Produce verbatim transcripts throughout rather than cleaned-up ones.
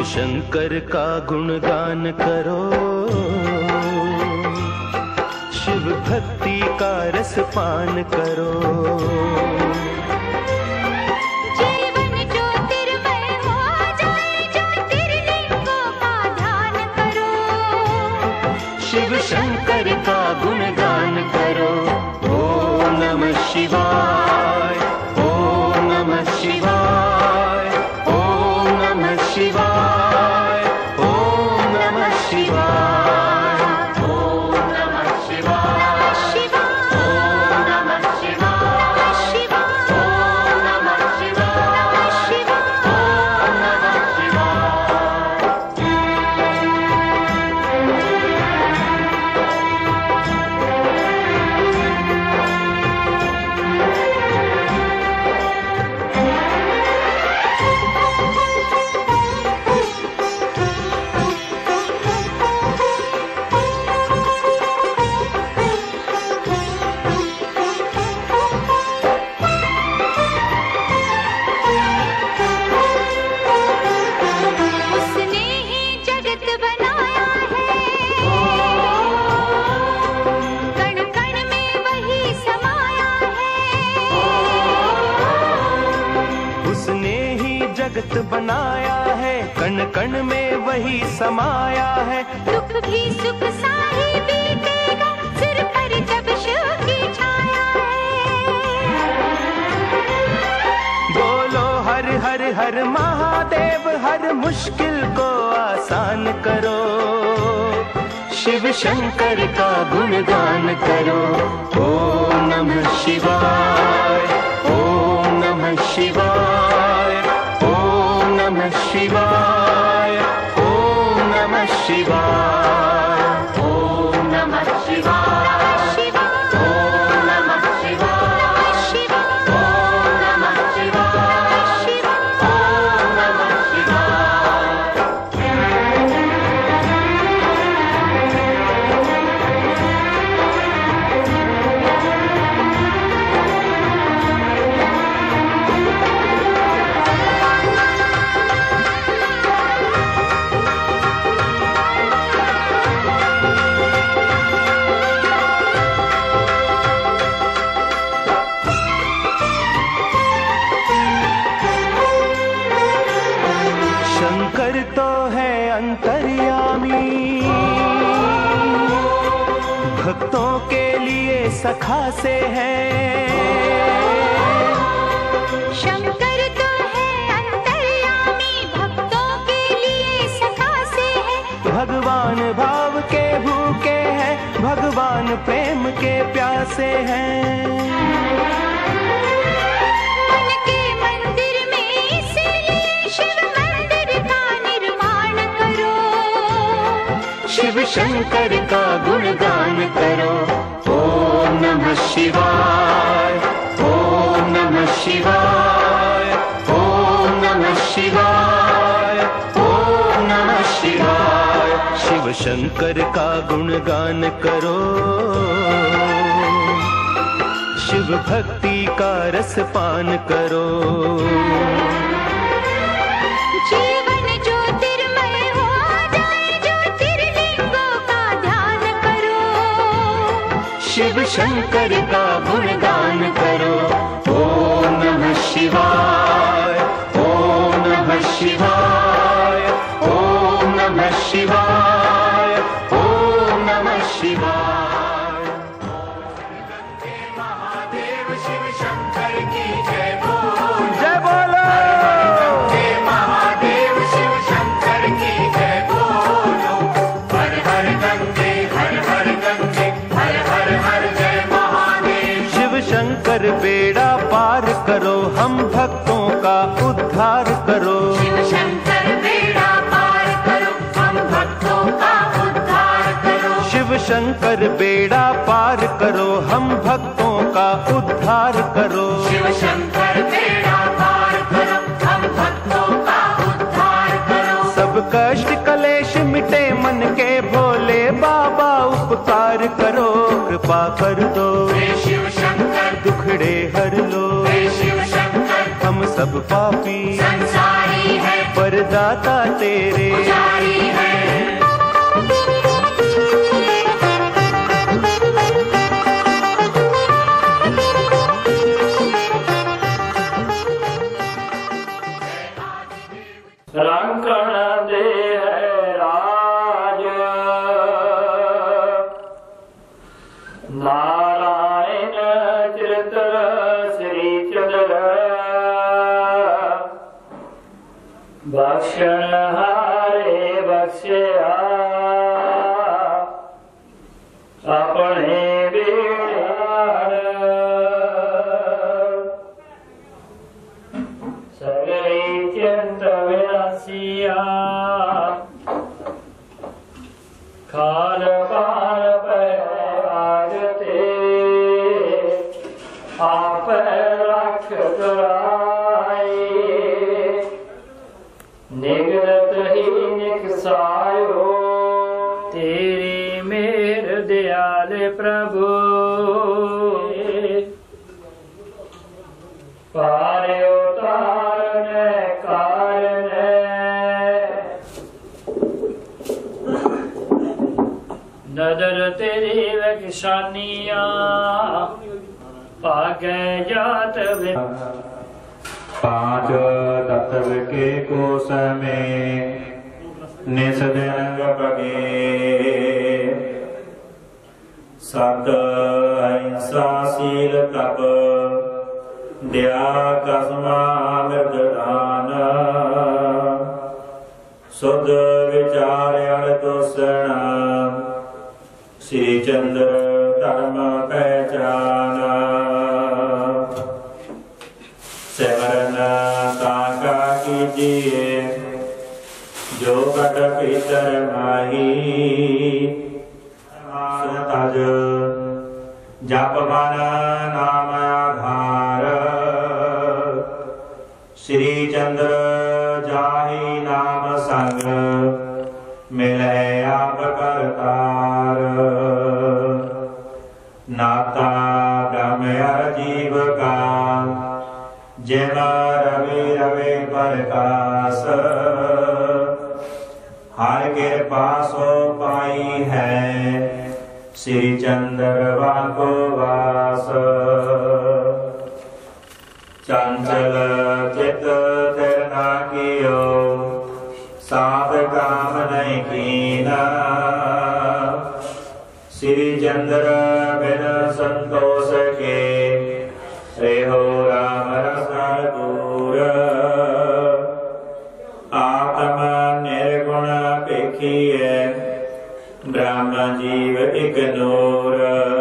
शिव शंकर का गुणगान करो, शिव भक्ति का रस पान करो। जीवन ज्योतिर्मय हो जाए, ज्योतिर्लिंगों का ध्यान करो। शिव शंकर का गुणगान करो। ओम नमः शिवाय, ओम नमः शिवाय, ओम नमः शिवाय, ओम नमः शिवाय, ओम नमः शिवाय, ओम नमः शिवाय, ओम नमः शिवाय, ओम नमः उसने ही जगत बनाया है, कण कण में वही समाया है। उसने ही जगत बनाया है, कण कण में वही समाया है। दुख भी सुख सा ही बीतेगा, सिर पर जब शिव की छाया है। बोलो हर हर हर महादेव, हर मुश्किल को आसान करो। शिव शंकर का गुणगान करो। ओम नमः शिवाय, ओम नमः शिवाय, ओम नमः शिवाय, ओम नमः शिवाय, ओम नमः शिवाय, ओम नमः शिवाय, ओम नमः शिवाय, ओम नमः शिवाय। शंकर तो है अंतर्यामी, भक्तों के लिए सखा से है। शंकर तो है अंतर्यामी, भक्तों के लिए सखा से है। भगवान भाव के भूखे हैं, भगवान प्रेम के प्यासे हैं। मन के मंदिर में इसलिए शिव मंदिर का निर्माण करो। शिव शंकर का गुणगान करो। ओम नमः शिवाय, ओम नमः शिवाय, ओम नमः शिवाय, ओम नमः शिवाय। शिव शंकर का गुणगान करो, शिव भक्ति का रस पान करो। जीवन ज्योतिर्मय हो जाए, ज्योतिर्लिंगों का ध्यान करो। शिव शंकर का गुणगान करो। ओम नमः शिवाय, ओम नमः शिवाय, ओम नमः शिवाय, ओम नमः शिवाय। महादेव शिव शंकर की जय बोलो, जय बोलो। महादेव शिव शंकर की जय बोलो। हर हर गंगे, हर हर गंगे, हर हर हर जय महादेव। शिव शंकर बेड़ा पार करो, हम भक्तों का उद्धार करो। शिव शंकर बेड़ा पार करो, हम भक्तों का उद्धार करो। शिव शंकर बेड़ा पार करो, हम भक्तों का उद्धार करो। शिव शंकर बेड़ा पार करो, हम भक्तों का उद्धार करो। सब कष्ट कलेश मिटे मन के, भोले बाबा उपकार करो। कृपा कर दो हे शिव शंकर, दुखड़े हर लो, हे शिव शंकर, हम सब पापी संसारी पुजारी है, वरदाता तेरे पुजारी है। रंकण दे है राज नारायण चिरतर श्री चंद्र बख्शण हारे बख्शया अपने बेड़ार सगले चिंत विनाशिया खाल पार पैते आप रख कराए निगरत ही निकसायो तेरी मेर दयाल प्रभु पारे उतारने कारणे नदर तेरी वक्षानिया पागे जात वे पांच तत्व के कोश में निसदन पगे सत अहिंसा शील तप दया कसमा मृत दान शुद्ध विचार अड़तोषण श्री चंद्र धर्म पहचान सिमरन काका कीजिए जो कट भीतर माही तज जप मन नाम आधार श्री चंद्र जाहि नाम संग मिले आप करतार नाता ब्रह्म जीव का जिम रवि रवि प्रकाश हर कृपा सो पाई है श्री चंद्रवा को वास चंचल चित तेरना कियो साध काम नहीं कीना श्री चंद्र बिन संतोष के रेहो राम रसन दूर आत्म निर्गुण पेखिए ब्रह्म जीव एक नूर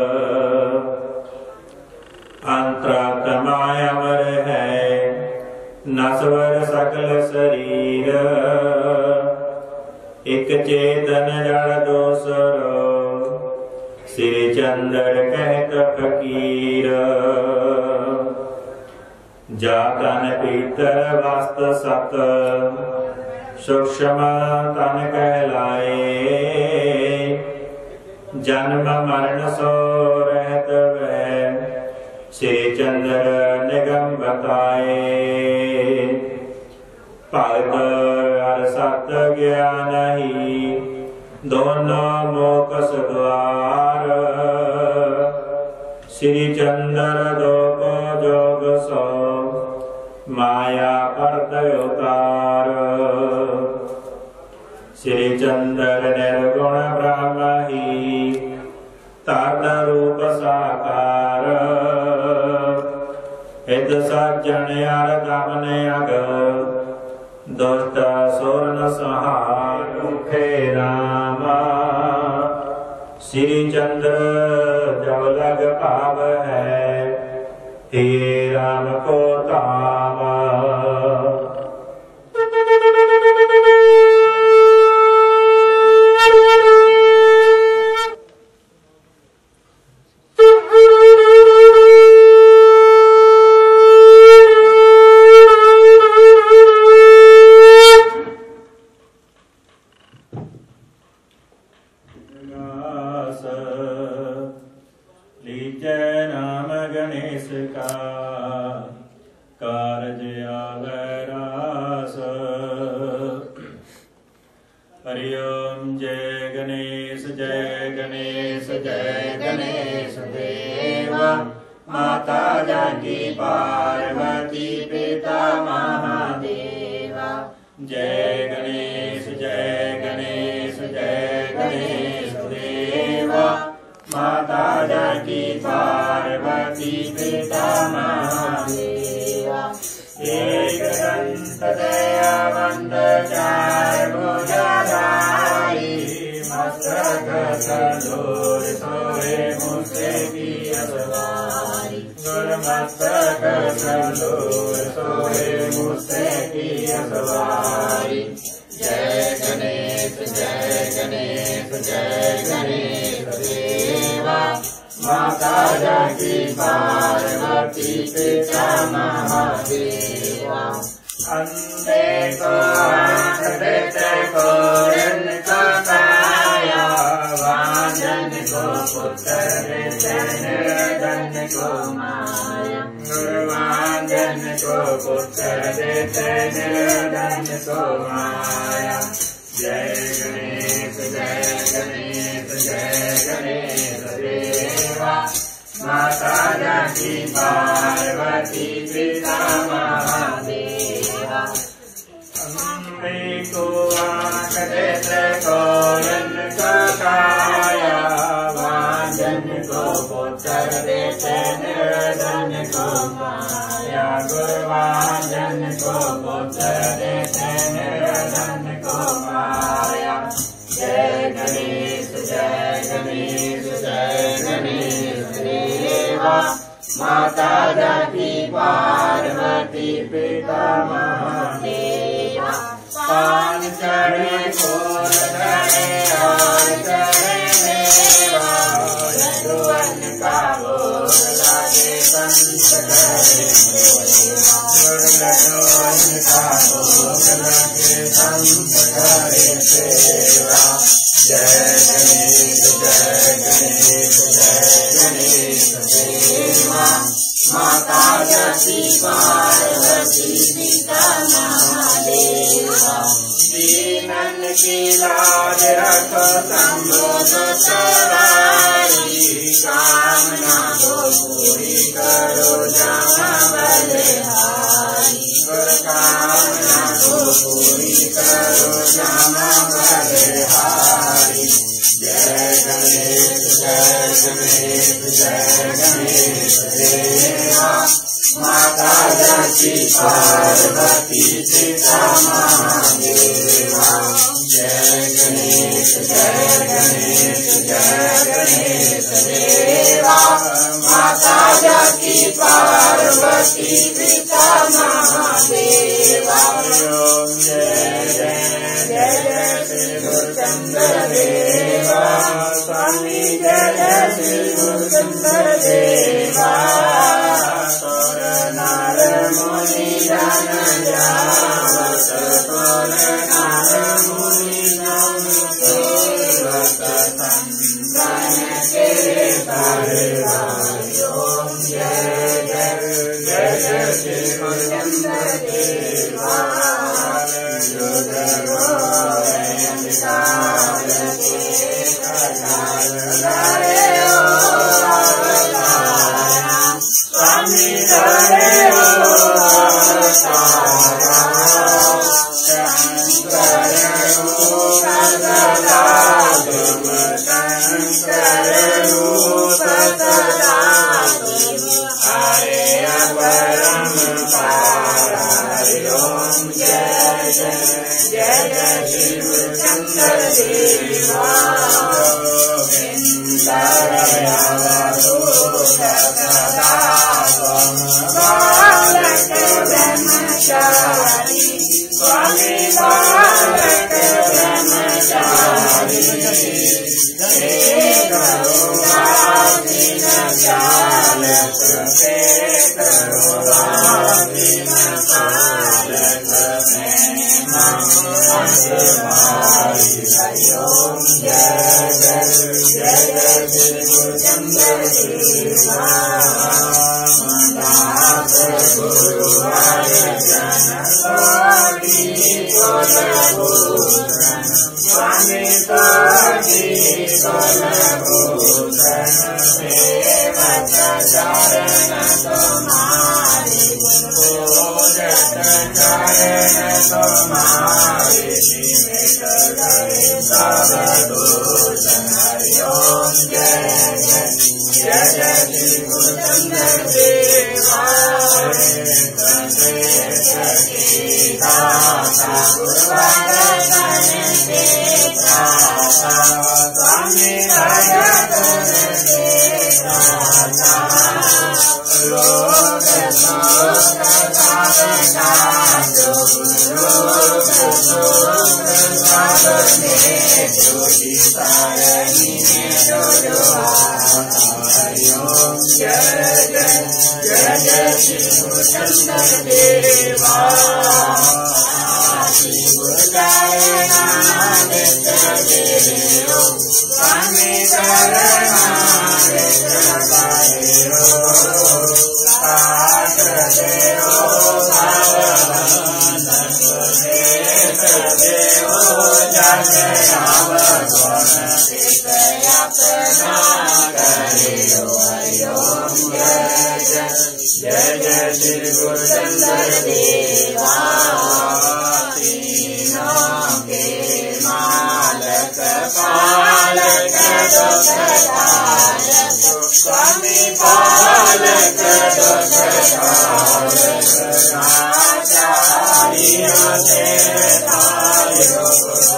अंतरात्मा अमर है नश्वर सकल शरीर एक चेतन जड़ दोसरो श्री चंद्र कहत फकीर जातन पीतर वस्त सत सूक्ष्म तन कहलाए जन्म मरण सो रहत वह श्री चंद्र निगम बताए भगत हर सत ज्ञान ही दोनों मोकस द्वार श्री चंद्र दो को जोग सो माया परत उतार श्री चंद्र निर्गुण ब्रह्म ही तद रूप साकार हित सज्जन यार दमन अग दुष्ट सुरन सहाय मुखे राम श्री चंद्र जब लग पाव है हे राम को ताम जय गणेश देवा माता जानकी पार्वती पिता महादेवा। जय गणेश जय गणेश जय गणेश देवा माता जानकी पार्वती पिता महादेवा। एक दंत दयावंत चार भुजाधारी मस्तक सदूर सोए मुझसे की असवारी। गुरमस्तक सदूर सोए मुझसे की असवारी। जय गणेश जय गणेश जय गणेश देवा माता जानकी पार्वती पिता महादेवा। अंधे को आँख देते को इनको काया वाजन को पुत्र देते निर्धन को माया। गुरुवाजन को पुत्र देते निर्धन को माया। जय गणेश जय गणेश जय गणेश देवा माता जानकी पार्वती पिता महादेवा। अंधे को आँख देते को इनको काया वाजन को पुत्र देते निर्धन को माया। गुरुवाजन को पुत्र देते निर्धन को माया। जय गणेश जय गणेश जय गणेश देवा माता जानकी पार्वती पिता महादेवा। पान चढ़े फूल चढ़े और चढ़े मेवा लड्डूअन का भोग लागे संत करे सेवा। लड्डूअन का भोग लागे संत करे सेवा। जय गणेश जय गणेश जय गणेश देवा माता जानकी पार्वती पिता महादेवा। दीनन की लाज रखो शंभो सवारी कामना को पूरी करो जहाँ बलिहारी। कामना को पूरी करो जहाँ बलिहारी। जय गणेश जय गणेश जय गणेश देवा माता जानकी पार्वती पिता महादेवा। जय गणेश जय गणेश जय गणेश देवा माता जानकी पार्वती पिता महादेवा। जय जय जय जय श्री गुरुचंद्र देवा स्वामी जय जय श्री गुरुचंद्र देवा। नार मुनि जन जावत तोर नार मुनि जन सोवत संतन के दरबार। ओम जय जय जय जय श्री गुरुचंद्र देवा। जुग गोरे अंधकार के कटार हरे ओ अवतारा स्वामी हरे ओ अवतारा। शंकर रूप सदा तुम शंकर रूप सदा तुम हरे अपरम पारा। हरि ओम जय जय जय जय श्री गुरुचंद्र देवा। बालक ब्रह्मचारी स्वामी बालक ब्रह्मचारी। करुणा दीन चालक करुणा दीन पालक हरि ओम जय जय जय जय श्री गुरुचंद्र देवा। गुरु हरि जन तुम्हारे निमित्त गए सब दूषण। हरिओम जय जय जय जय श्री गुरुचंद्र देवा। स्वामी भगत लोक शोक ज्योति सारणी हरिओम जय जय जय जय श्री गुरुचंद्र देवा। श्री गुरुचरणामृत देव स्वामी चरणामृत पायो। पाठ देव भगवान देव देव जन अवगुण सित अपना करियो। हरिओम जय जय जय जय श्री गुरुचंद्र देवा। पालक स्वामी पालक आचार्य देवतायो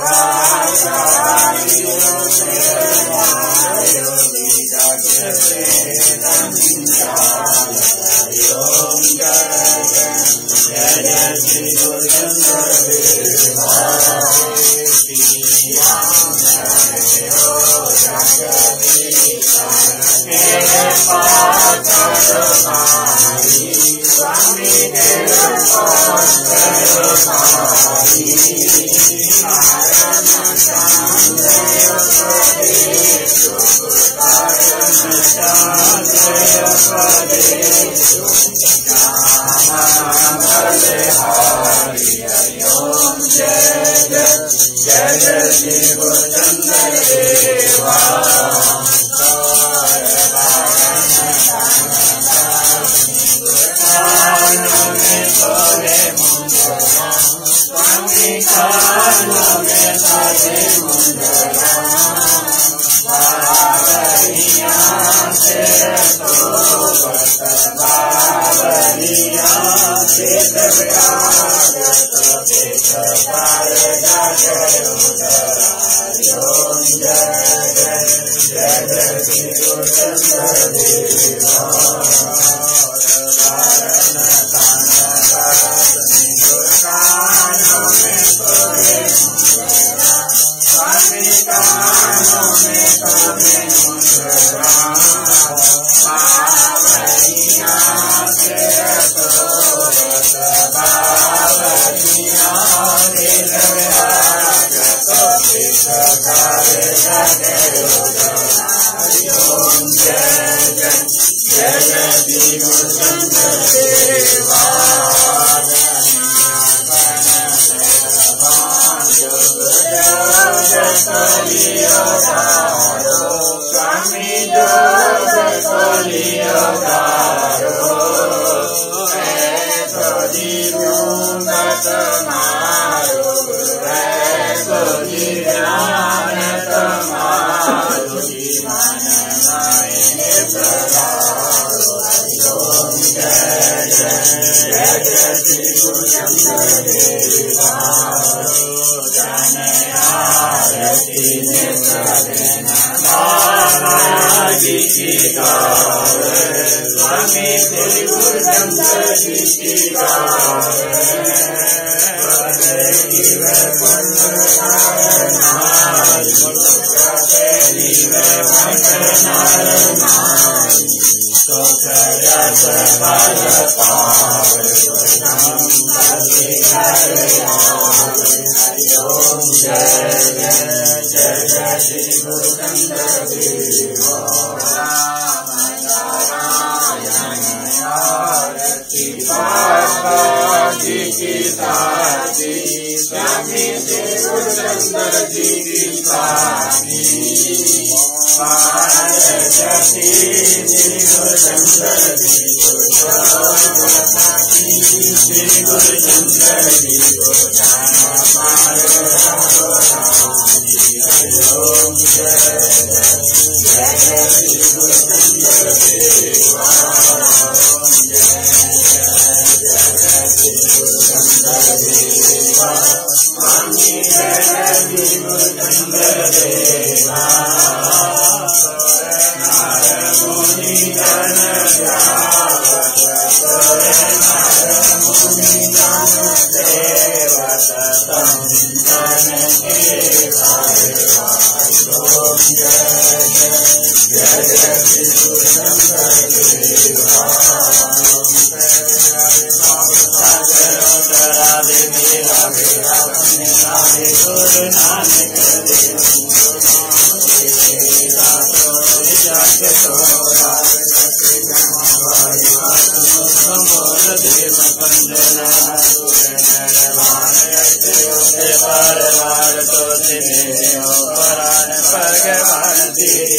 आचार्य देवतायो जग से संचालक। हरिओम जय जय जय श्री गुरुचंद्र देवा। स्वामी देव हरिओम जय जय जय जय श्री गुरुचंद्र देवा। स्वामी कानों में साधे मुंदरा बाबरिया से तो बत बाबरिया से व्याग तो बेकार जागरो धरा। हरिओम जय जय जय जय श्री गुरुचंद्र देवा। स्वामी कानों में सोने मुंदरा बाबरिया से तो बत बाबरिया से व्याग तो बेकार जागरो धरा। हरिओम जय जय जय जय श्री गुरुचंद्र देवा। स्वामी जोग खोलियो दारो ऐसो जीवन तुम्हारो ऐसो ज्ञान तुम्हारो जीवन मायने प्रभारो। हरिओम जय जय जय जय श्री गुरुचंद्र देवा। जन आरती बाबा जी की गावे स्वामी श्री गुरुचंद्र जी की गावे। सुख जस बल पावे हरिओम जय जय जय जय श्री गुरुचंद्र देवा। राम नारायण आरती बाबा जी की साथी, स्वामी श्री गुरुचंद्र जी की साथी, पार्वती श्री गुरुचंद्र जी को साथी, श्री गुरुचंद्र जी को जाना ओम जय जय श्री गुरुचंद्र देवा, जय जय श्री गुरुचंद्र देवा, स्वामी जय श्री गुरुचंद्र देवा, नार मुनि जन जावत, नार मुनि जन देवत, तम जन के ओम जय जय जय श्री गुरुचंद्र देवा, राधे मेरा मेरा राधे गुरु नानक देव, देव पंजना परवार तो परान भगवान तेरी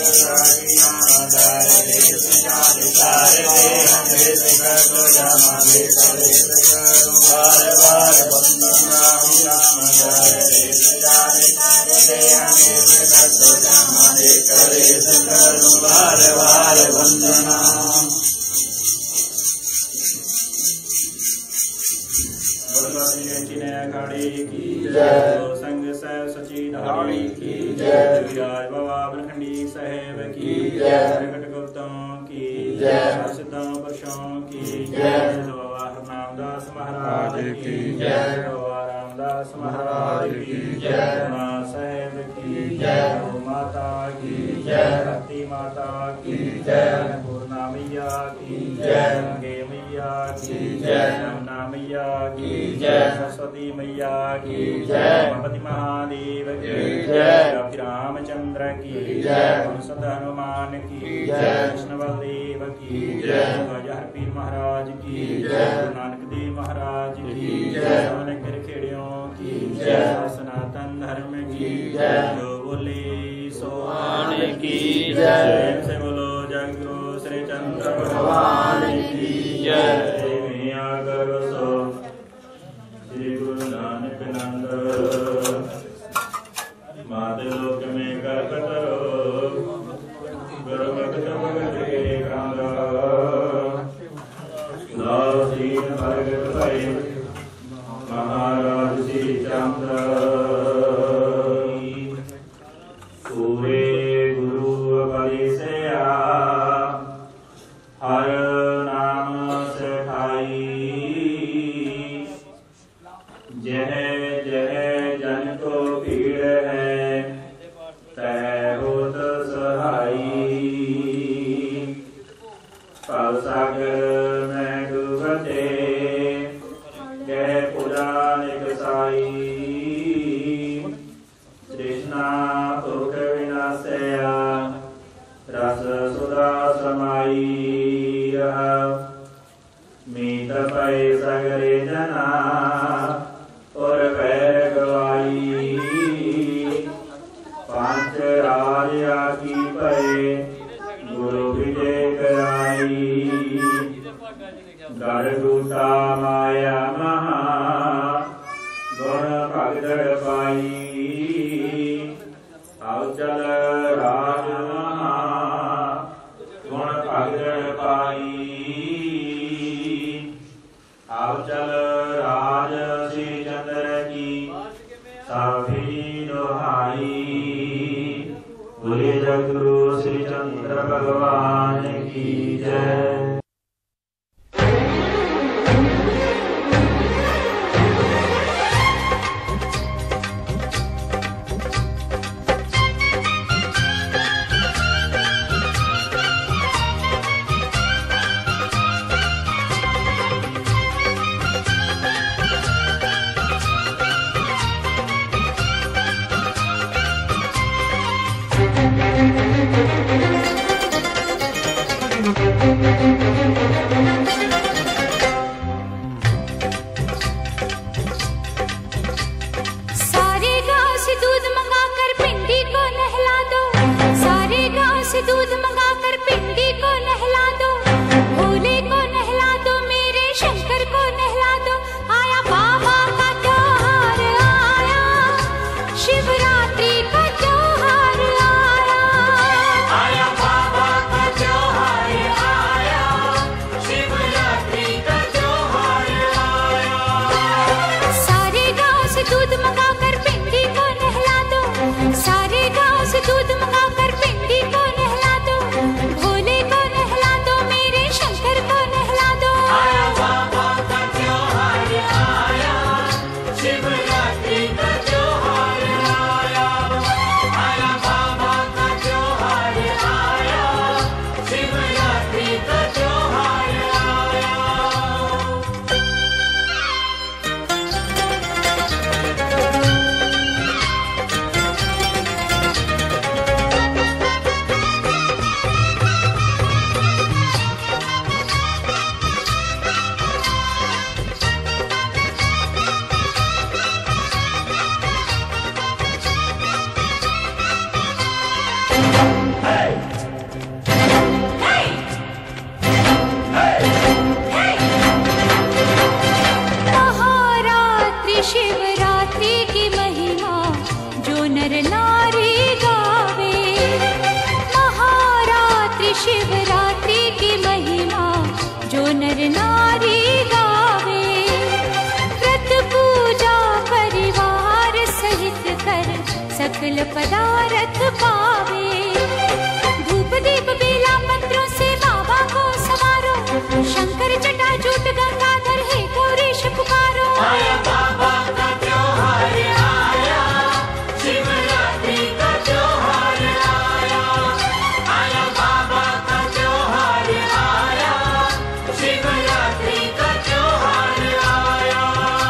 बार बार बार बार वंदना। की जय, संग सह सची धारी की जय, विराज बाबा ब्रह्मंडी साहेब की जय, प्रकट गौतम की जय, सिद्धों पुरुषों की जय, बाबा रामदास महाराज की जय, बाबा रामदास महाराज की जय, साहेब की जय, माता की जय, भक्ति माता की जय, पूर्णा मैया की जय, गंगे मैया की जय, यमुना मैया की जय, सरस्वती मैया की जय, भगवती महादेव की जय, रामचंद्र की जय, संत हनुमान की जय, कृष्ण बलदेव की जय, पीर महाराज की जय, नानक देव महाराज की जय, सोनकर खेड़ियों की जय, सनातन धर्म की जय, जो बोले सोहान की जय, से बोलो जगो श्री चंद्र भगवान की जय, करो सो श्री गुरु नानक नंद, मातलोक में करपत गुरु भक्त भगत के कांद, लाओ सीन भगत भाई महाराज श्री चंद्र, पूरे गुरु बलि से आ हर नाम से खाई, जय जय जन को पीड़ है तह होत सहाई, पल सागर में डूबते कह पुराण साई, तृष्णा भूख विनाशया रस सुधा समाई, मीत पै सगरे जना और पैर गवाई, पांच राजा की पै गुरु विजय कराई, गरगुटा माया महा गुण भगदड़ पाई, अवचल राज महा गुण भगदड़ पाई, अवचल राज श्री चंद्र की सभी दोहाई, बोले जगुरु श्री चंद्र भगवान की जय। Thank you. सकल पदार्थ पावे। धूप दीप बेला पत्रों से बाबा को संवारो, शंकर जटाजूट गंगाधर हे गौरीश पुकारो। आया बाबा का त्योहार आया, शिवरात्रि का त्योहार आया। आया बाबा का त्योहार आया, शिवरात्रि का त्योहार आया।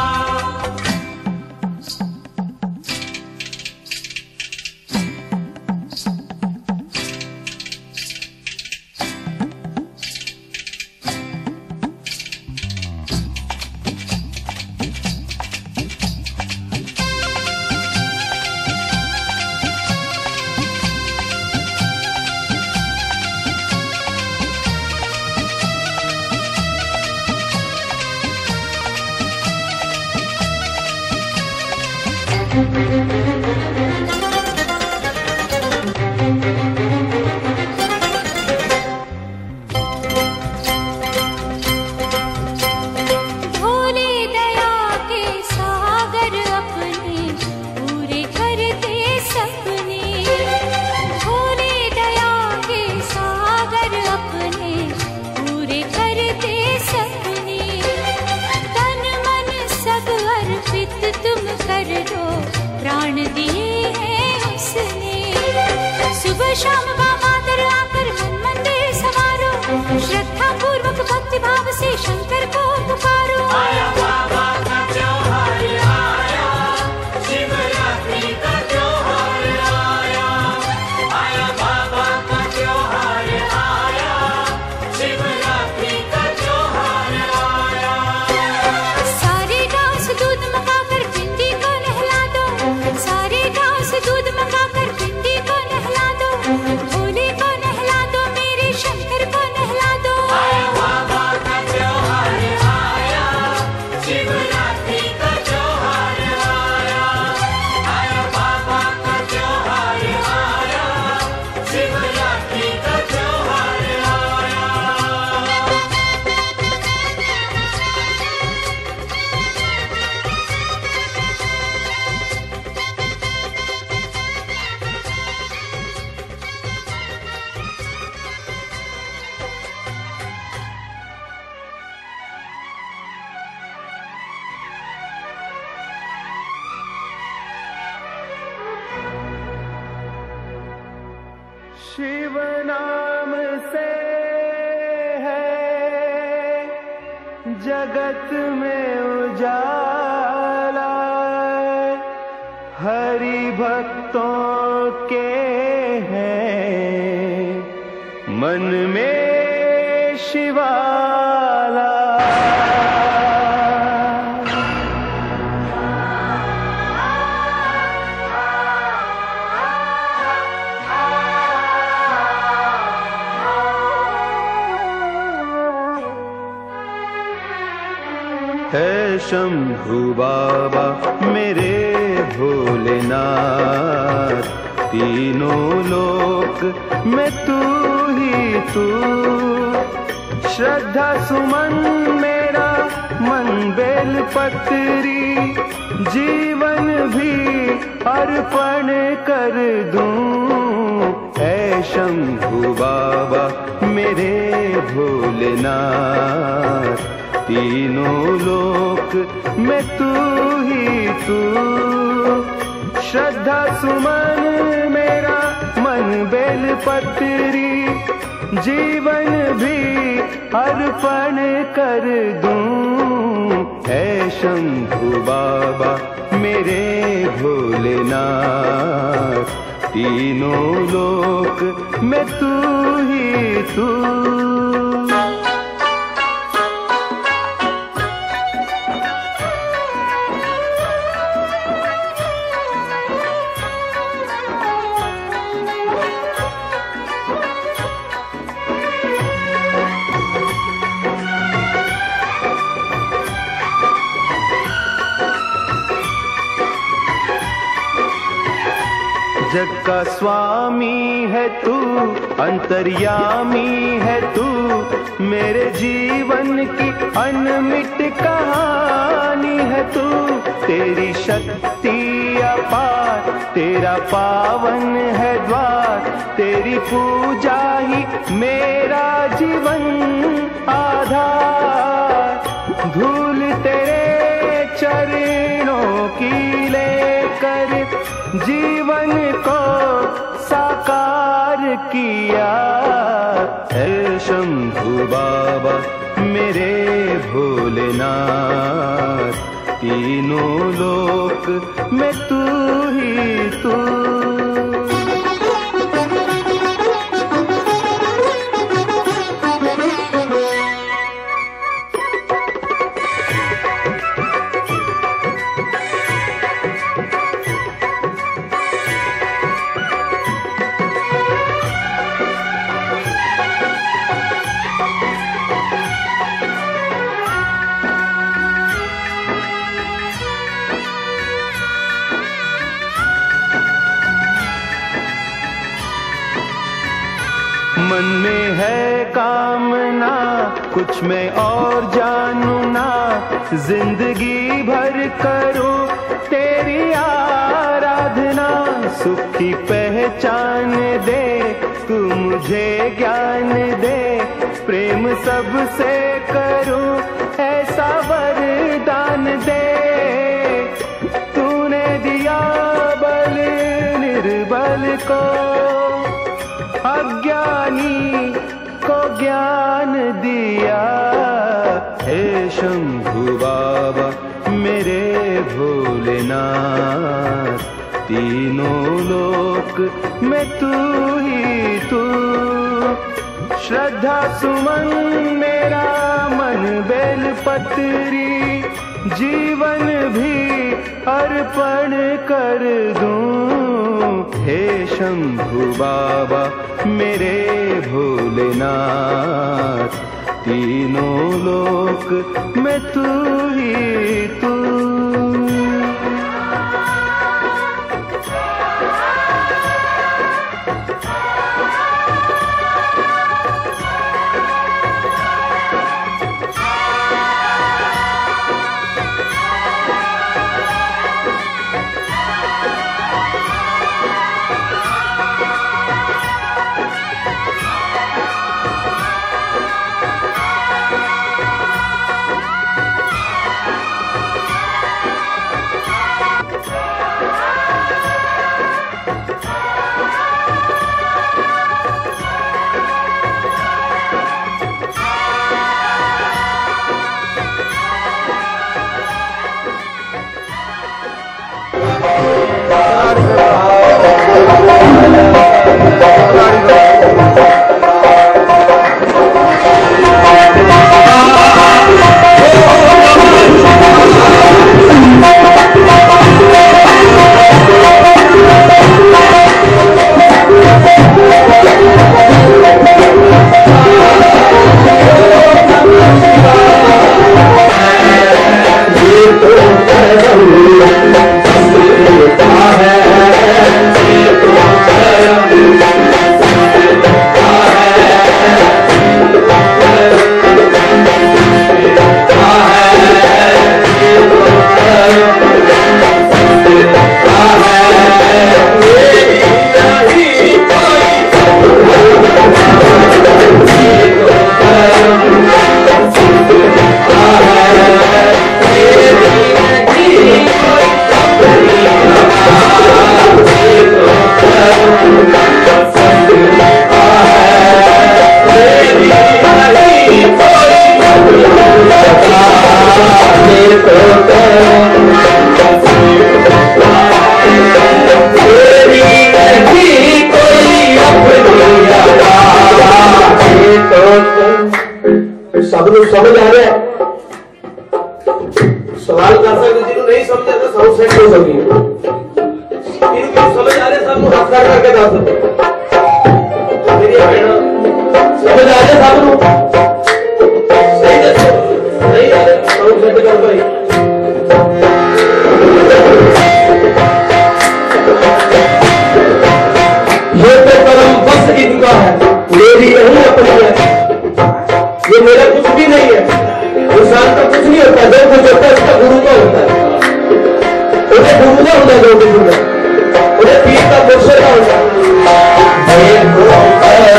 भोले दया के सागर अपने पूरे करते सपने। भोले दया के सागर अपने पूरे करते सपने। तन मन सब अर्पित तुम कर दो, प्राण दिए हैं उसने। सुबह शाम बामादर आकर मन मंदिर संवारो, श्रद्धा पूर्वक भक्ति भाव से शंकर को पुकारो। आया बाबा का त्योहार आया, शिवरात्रि का त्योहार आया। आया बाबा का त्योहार आया, शिवरात्रि का त्योहार आया। सारे गांव से दूध मंगाकर पिंडी को नहला दो, सारे गांव से दूध मंगाकर पिंडी को नहला दो। भोले को नहला दो, मेरे शंकर को नहला दो। आया बाबा का त्योहार आया, शिवरात्रि का त्योहार आया। आया बाबा का त्योहार आया, शिवरात्रि का त्योहार आया। शिव नाम से है जगत में उजाला, हरि भक्तों के हैं मन में शिवाला। है शंभु बाबा मेरे भोलेनाथ, तीनों लोक में तू ही तू। श्रद्धा सुमन मेरा मन बेल पत्री, जीवन भी अर्पण कर दूं। है शंभु बाबा मेरे भोलेनाथ, तीनों लोक में तू ही तू। श्रद्धा सुमन मेरा मन बेल पत्री, जीवन भी अर्पण कर दूं। है शंभु बाबा मेरे भोलेनाथ, तीनों लोक में तू ही तू। जग का स्वामी है तू, अंतर्यामी है तू, मेरे जीवन की अनमिट कहानी है तू। तेरी शक्ति अपार, तेरा पावन है द्वार, तेरी पूजा ही मेरा जीवन आधार। धूल तेरे चरणों की लेकर जीवन को साकार किया। है शंभु बाबा मेरे भोलेनाथ, तीनों लोक में तू ही तू। मन में है कामना कुछ मैं और जानू ना, जिंदगी भर करूं तेरी आराधना। सुख की पहचान दे तू मुझे ज्ञान दे, प्रेम सबसे करूं ऐसा वरदान दे। तूने दिया बल निर्बल को, अज्ञानी को ज्ञान दिया। हे शंभु बाबा मेरे भोलेनाथ, तीनों लोक में तू ही तू। श्रद्धा सुमन मेरा मन बेलपत्री, जीवन भी अर्पण कर दूं। हे शंभु बाबा मेरे भोलेनाथ, तीनों लोक में तू ही तू। सबको समझ आ रहा है? सवाल कर सकते, जिनको नहीं समझ आता सब सेट हो सकी। इनको समझ आ रहे सब हाथ कर करके कर सकते। मेरी बहना समझ आ रहे सब सही है, नहीं आ रहे सब सेट कर भाई। ये तो कर्म बस इनका है, मेरी यही अपनी है। ये मेरा कुछ भी नहीं है, इंसान का कुछ नहीं होता। जो कुछ होता है उसका गुरु का होता है, उसके गुरु का होता है। जो कुछ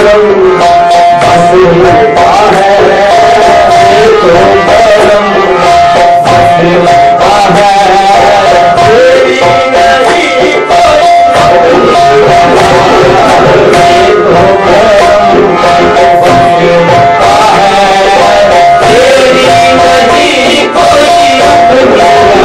करम बस होता है, ये तो करम बस होता है, तेरी नहीं कोई अपनी, ये तो करम बस होता है, तेरी नहीं कोई अपनी,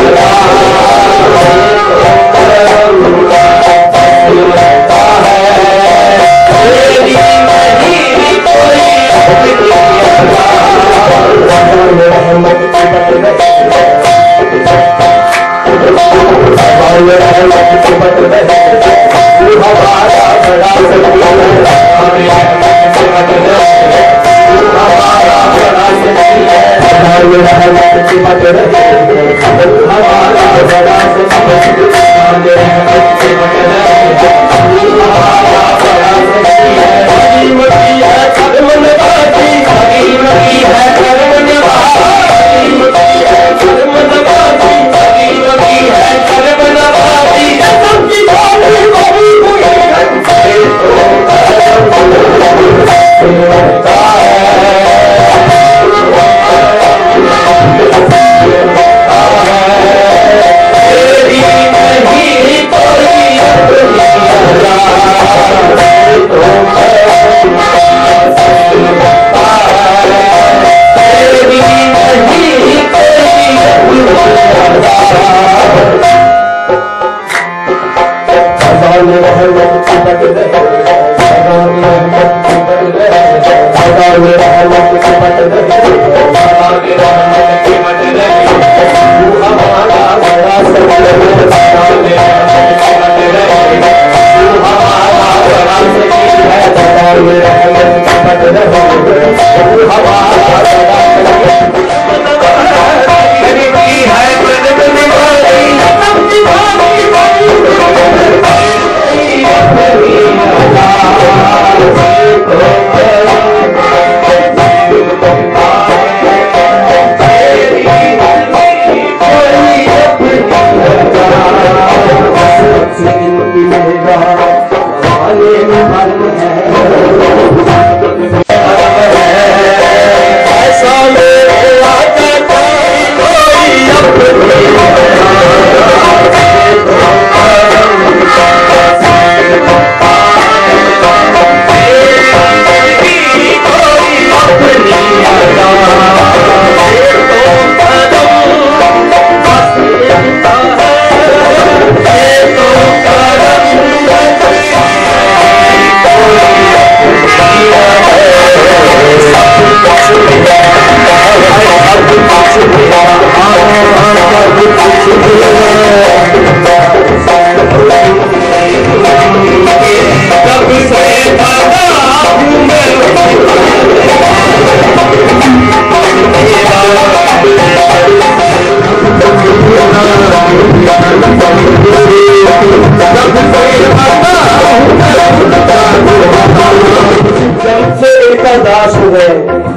दास हो गए,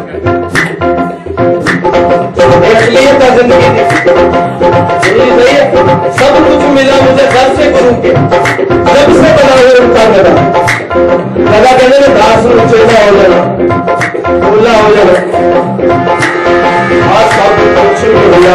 इसलिए तो जिंदगी सही है। सब कुछ मिला मुझे घर से गुरु के, जब से बना हुए उनका लगा लगा कहने में दास चेला हो जाना, बोला हो जाना, आज सब कुछ मिला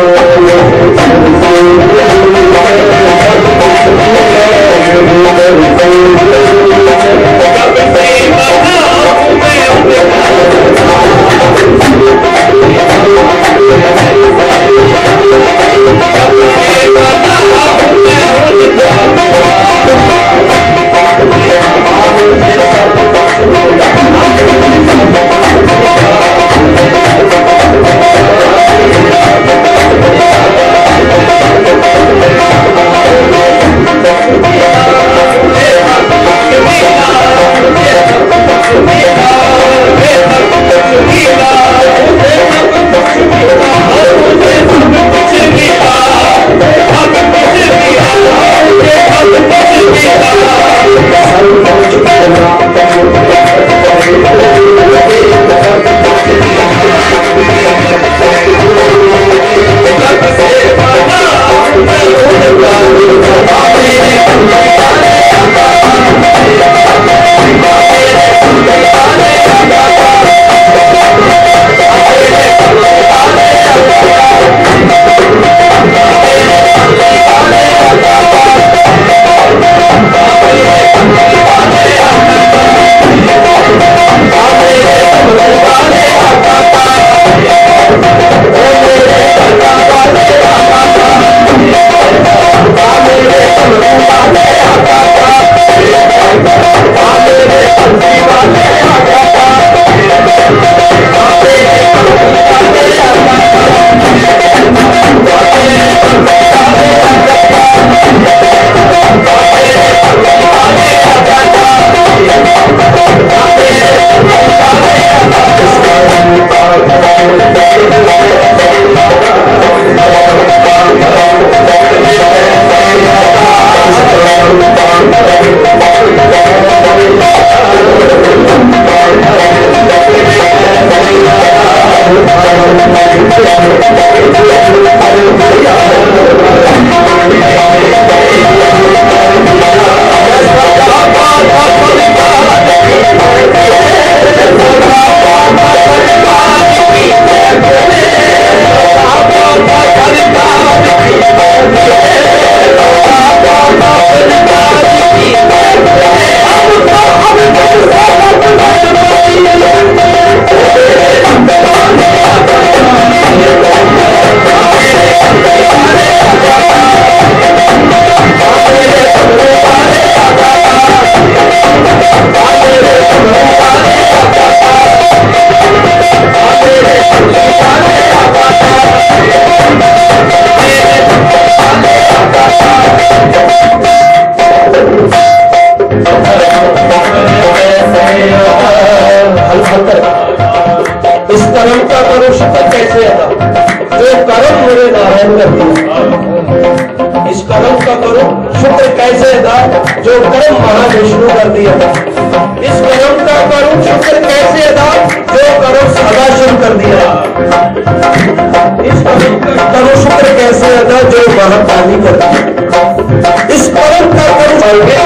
शुक्र कैसे अदा जो कर्म मेरे नारायण कर दिया। इस कर्म का करो शुक्र कैसे अदा जो कर्म महाविष्णु कर दिया। इस कर्म का करो शुक्र कैसे अदा जो कर्म सदाशिव कर दिया। इस कर्म का करो शुक्र कैसे अदा जो महाकाली कर दिया। इस कर्म का करो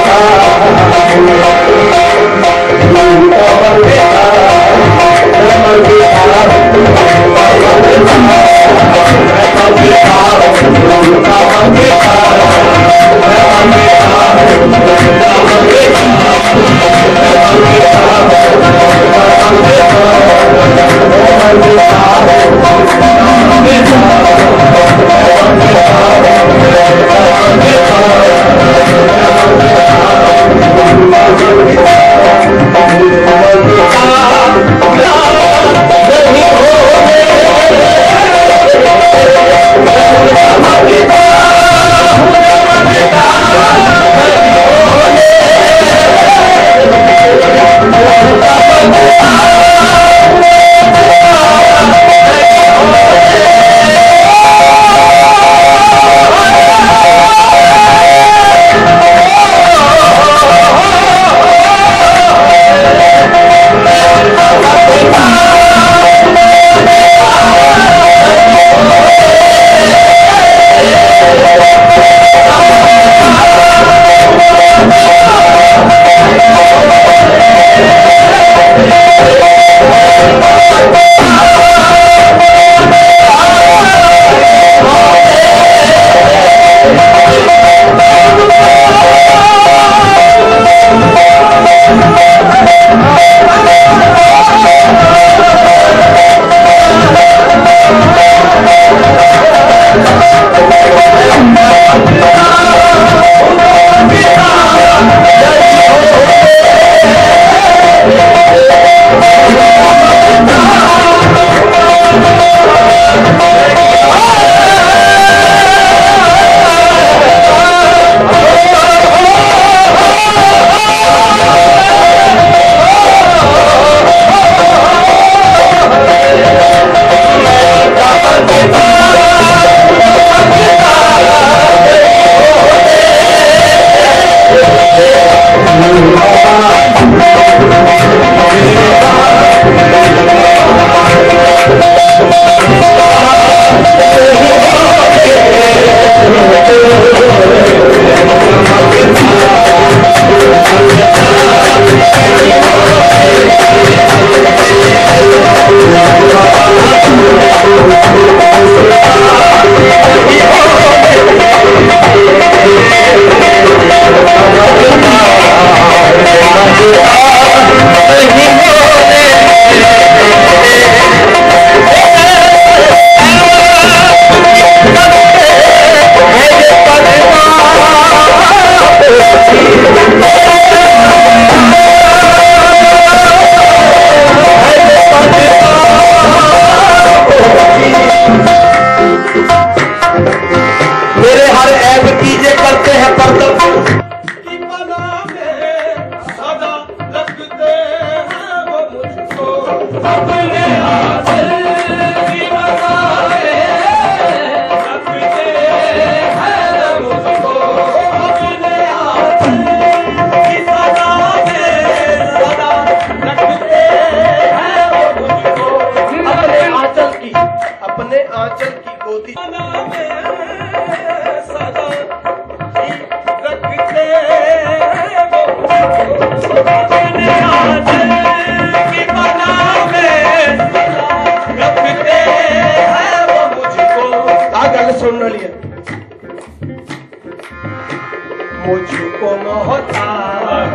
मुझको मोहताज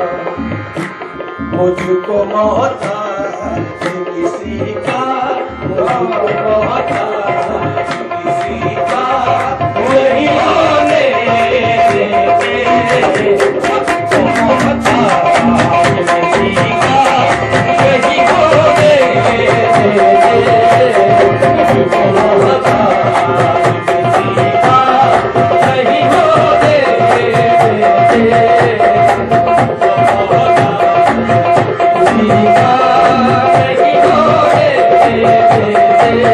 मुझको मोहताज किसी का मुझको मोहताज किसी का नहीं होने देते मुझको मोहताज किसी का नहीं होने देते मुझको मोहताज किसी का नहीं होने देते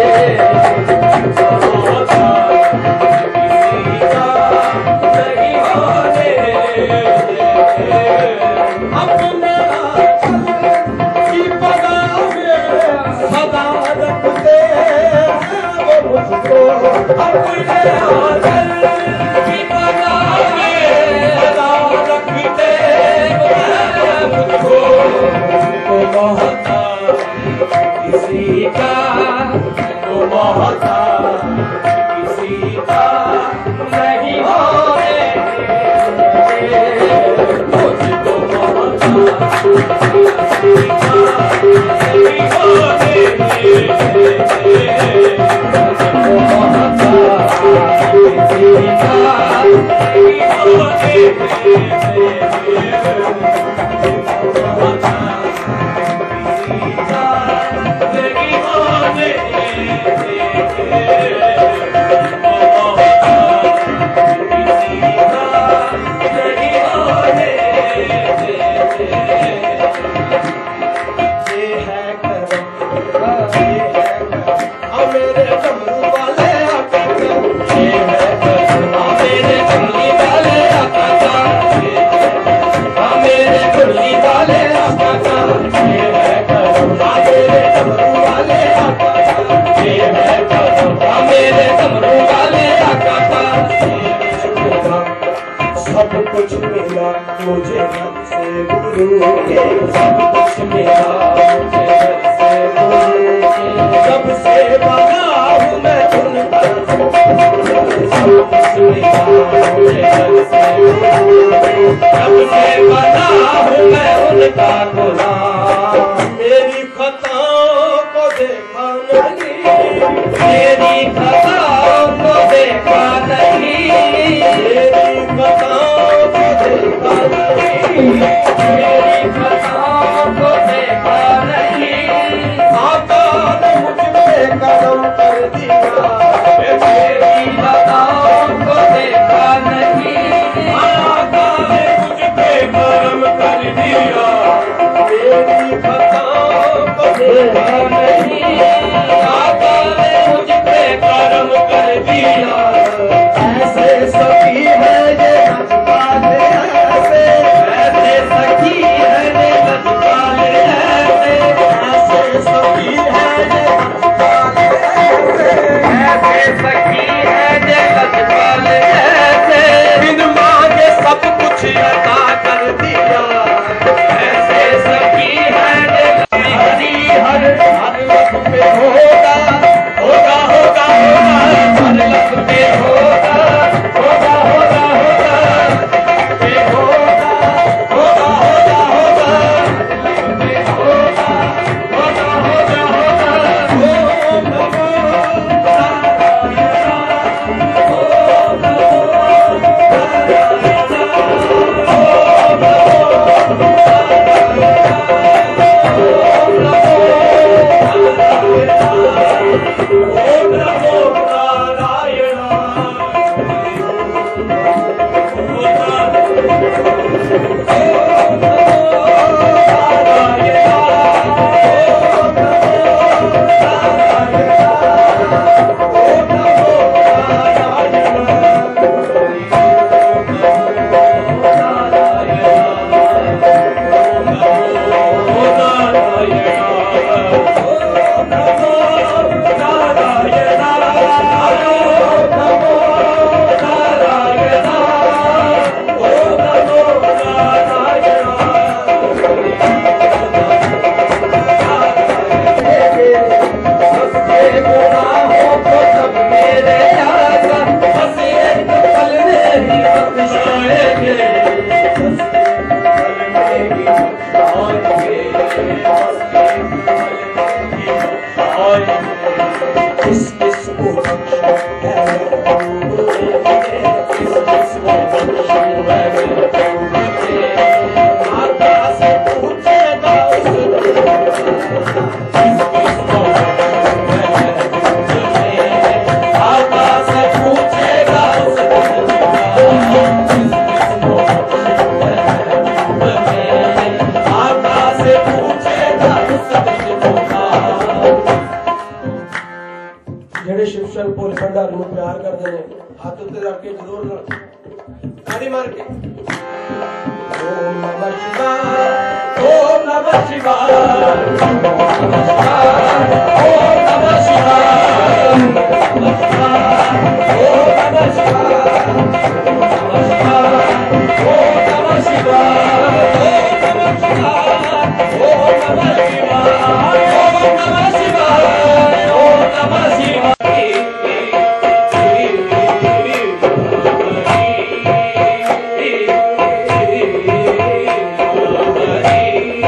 Hare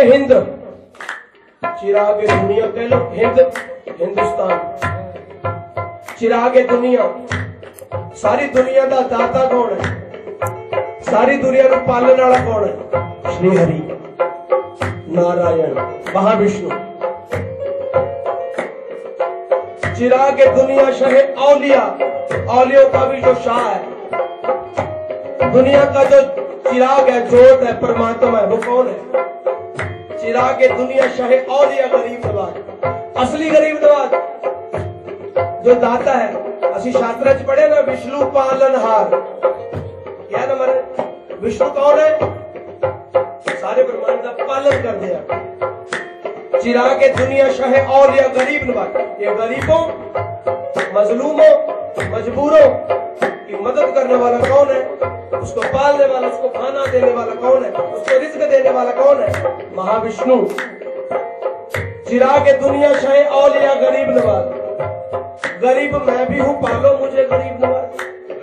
हिंद, चिराग दुनिया कह लो हिंद, हिंदुस्तान, चिराग दुनिया। सारी दुनिया का दाता कौन है? सारी दुनिया को पालने वाला कौन है? श्री हरि नारायण महाविष्णु। चिराग दुनिया शहे औलिया, औलियों का भी जो शाह है, दुनिया का जो चिराग है, जोत है, परमात्मा है, वो कौन है? चिराग दुनिया शहे औलिया गरीब नवाज। असली गरीब नवाज जो दाता है, असी शास्त्र च पढ़े ना, विष्णु पालनहार। क्या ना मरे विष्णु कौन है? सारे ब्रह्मांड का पालन कर दिया। चिराग दुनिया शहे औलिया गरीब नवाज। ये गरीबों, मजलूमों, मजबूरों की मदद करने वाला कौन है? उसको पालने वाला, उसको खाना देने वाला कौन है? उसको रिज्क देने वाला कौन है? महाविष्णु। चिराग दुनिया शहे औलिया गरीब नवाज। गरीब मैं भी हूं, पालो मुझे गरीब नवाज।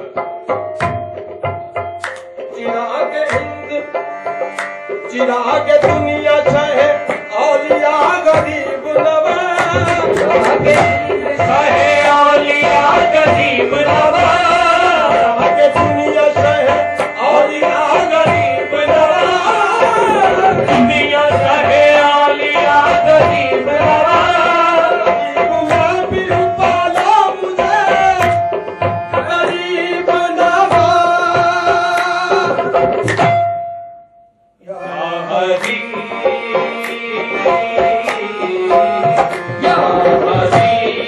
चिराग हिंद, चिराग दुनिया शहे औलिया गरीब नवाज। चिराग हिंद शहे औलिया गरीब नवाज। चिराग दुनिया शहे औलिया गरीब नवाज। दुनिया शहे औलिया गरीब नवाज। मैं भी हूं, पालो मुझे गरीब नवाज। या हरी या हरी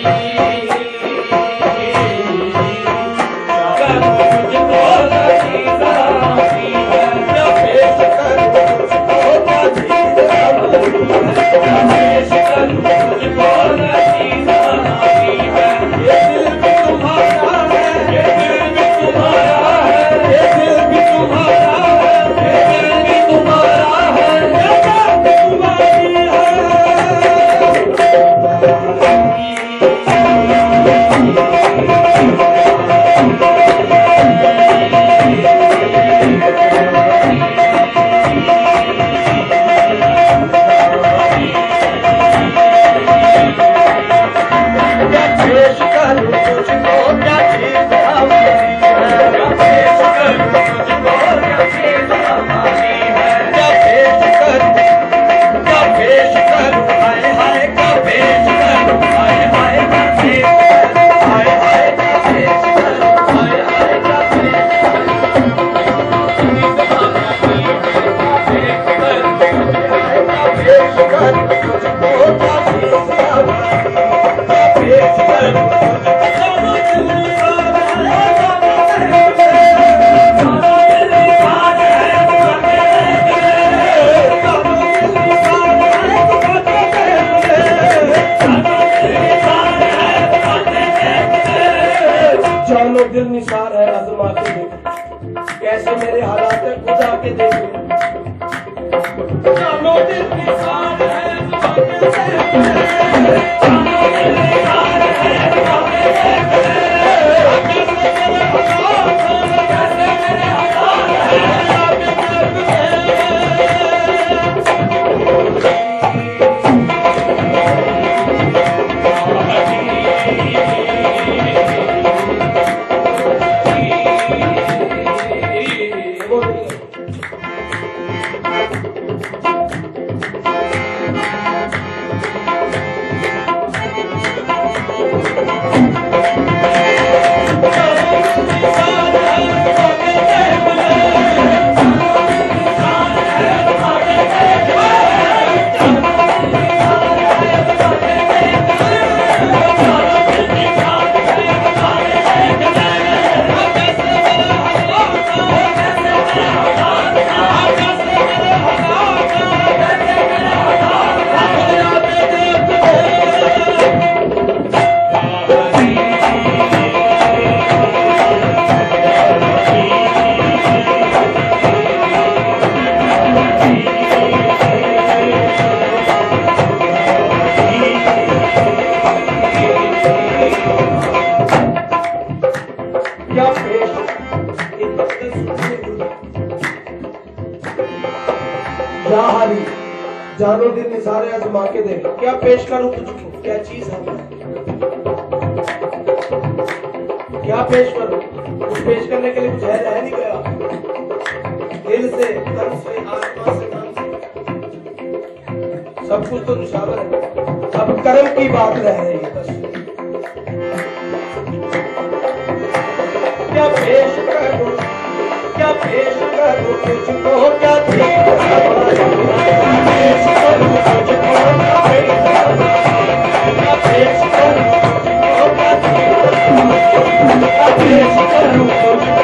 दिल निसार है, आजमा के देख कैसे मेरे हालात है, खुद आके देख। जानो दिल निसार है, आजमा के देख। जानो दिल निसार है, आजमा के देख। कैसे मेरे हालात है, कैसे मेरे हालात है, आके जानो दिल निसारे आजमा के देख, क्या पेश करूं तुझको, क्या चीज है, क्या पेश करूं? कुछ पेश करने के लिए कुछ है, रह नहीं गया। दिल से, तन से, आत्मा से, मन से सब कुछ तो निशावर है। अब कर्म की बात रह रही है बस। क्या पेश करूं, क्या पेश करूं तुझको, क्या पेश करूं तुझको, क्या पेश करूं तुझको, क्या पेश करूं तुझको।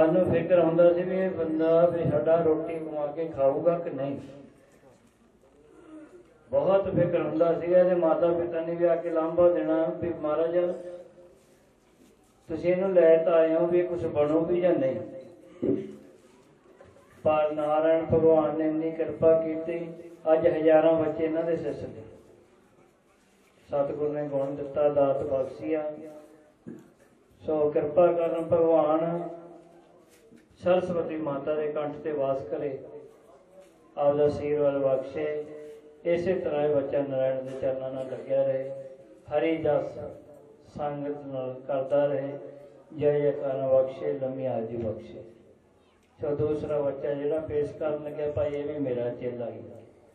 ਮਨ ਨੂੰ ਫਿਕਰ ਹੁੰਦਾ ਸੀ ਵੀ ਇਹ ਬੰਦਾ ਵੀ ਸਾਡਾ ਰੋਟੀ ਕਮਾ ਕੇ ਖਾਊਗਾ ਕਿ ਨਹੀਂ। ਬਹੁਤ ਫਿਕਰ ਹੁੰਦਾ ਸੀਗਾ। ਇਹਦੇ ਮਾਤਾ ਪਿਤਾ ਨੇ ਵੀ ਆ ਕੇ ਲਾਂਭਾ ਦੇਣਾ ਵੀ ਮਹਾਰਾਜ ਤੁਸੀਂ ਇਹਨੂੰ ਲੈ ਤਾਂ ਆਏ ਹੋ ਵੀ ਕੁਛ ਬਣੋ ਵੀ ਜਾਂ ਨਹੀਂ। ਪਰ ਨਾਰਾਇਣ ਭਗਵਾਨ ਨੇ ਇੰਨੀ ਕਿਰਪਾ ਕੀਤੀ, ਅੱਜ ਹਜ਼ਾਰਾਂ ਬੱਚੇ ਇਹਨਾਂ ਦੇ ਸਿਰ ਤੇ। ਸਤਿਗੁਰ ਨੇ ਗੁਣ ਦਿੱਤਾ, ਦਾਤ ਬਖਸ਼ੀ ਆ। ਸੋ ਕਿਰਪਾ ਕਰਨ ਭਗਵਾਨ ਸਰਸਵਤੀ ਮਾਤਾ ਦੇ ਕੰਠ ਤੇ ਵਾਸ ਕਰੇ, ਆਪਦਾ ਆਸ਼ੀਰਵਾਦ ਬਖਸ਼ੇ। ਇਸੇ ਤਰ੍ਹਾਂ ਇਹ ਬੱਚਾ ਨਾਰਾਇਣ ਦੇ ਚਰਨਾਂ ਨਾਲ ਲੱਗਿਆ ਰਹੇ, ਹਰੀ ਜਸ ਸੰਗਤ ਨਾਲ ਕਰਦਾ ਰਹੇ। ਜੈ ਜੈਕਾਰ ਬਖਸ਼ੇ, ਲੰਮੀ ਆਜੀ ਬਖਸ਼ੇ। ਸੋ ਦੂਸਰਾ ਬੱਚਾ ਜਿਹੜਾ ਪੇਸ਼ ਕਰਨ ਲੱਗਿਆ ਭਾਈ, ਇਹ ਵੀ ਮੇਰਾ ਚੇਲਾ ਹੀ।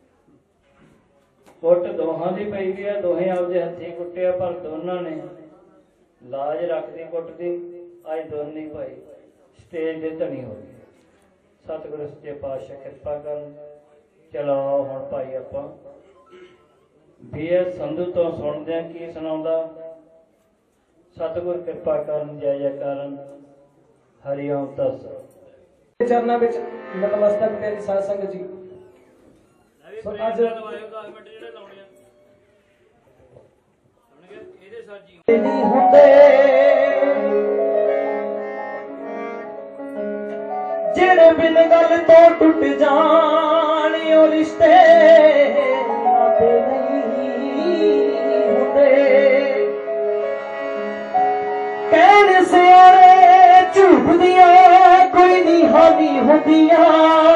ਕੁੱਟ ਦੋਹਾਂ ਦੀ ਪਈ ਵੀ ਆ, ਦੋਹੇ ਆਪਦੇ ਹੱਥੀਂ ਕੁੱਟਿਆ, ਪਰ ਦੋਨਾਂ ਨੇ ਲਾਜ ਰੱਖਦੀ ਕੁੱਟ ਦੀ। ਅੱਜ ਦੋਨੇ ਭਾਈ ਸਟੇਜ ਦੇ ਧਣੀ ਹੋ ਗਏ। ਸਤਿਗੁਰੂ ਸੱਚੇ ਪਾਤਸ਼ਾਹ ਕਿਰਪਾ ਕਰਨ। ਚਲੋ ਹੁਣ ਭਾਈ ਆਪਾਂ ਬੀ ਐਸ ਸੰਧੂ ਤੋਂ ਸੁਣਦੇ ਹਾਂ ਕੀ ਸੁਣਾਉਂਦਾ। ਸਤਿਗੁਰ ਕਿਰਪਾ ਕਰਨ। ਜੈ ਜੈ ਕਰਨ। ਹਰੀ ਓਮ ਤਸ। ਚਰਨਾਂ ਵਿੱਚ ਨਤਮਸਤਕ ਤੇਰੀ ਸਾਧ ਸੰਗਤ ਜੀ। ਸੋ ਅੱਜ ਨਹੀਂ ਹੁੰਦੇ ਜਿਹੜੇ ਬਿਨ ਗੱਲ ਤੋਂ ਟੁੱਟ ਜਾਣ, ਉਹ ਰਿਸ਼ਤੇ ਨਾਤੇ ਨਹੀਂ ਹੁੰਦੇ। ਕਹਿਣ ਸਿਆਣੇ ਝੂਠਦੀਆਂ ਕੋਈ ਨਹੀਂ ਹਾਨੀ ਹੁੰਦੀਆਂ।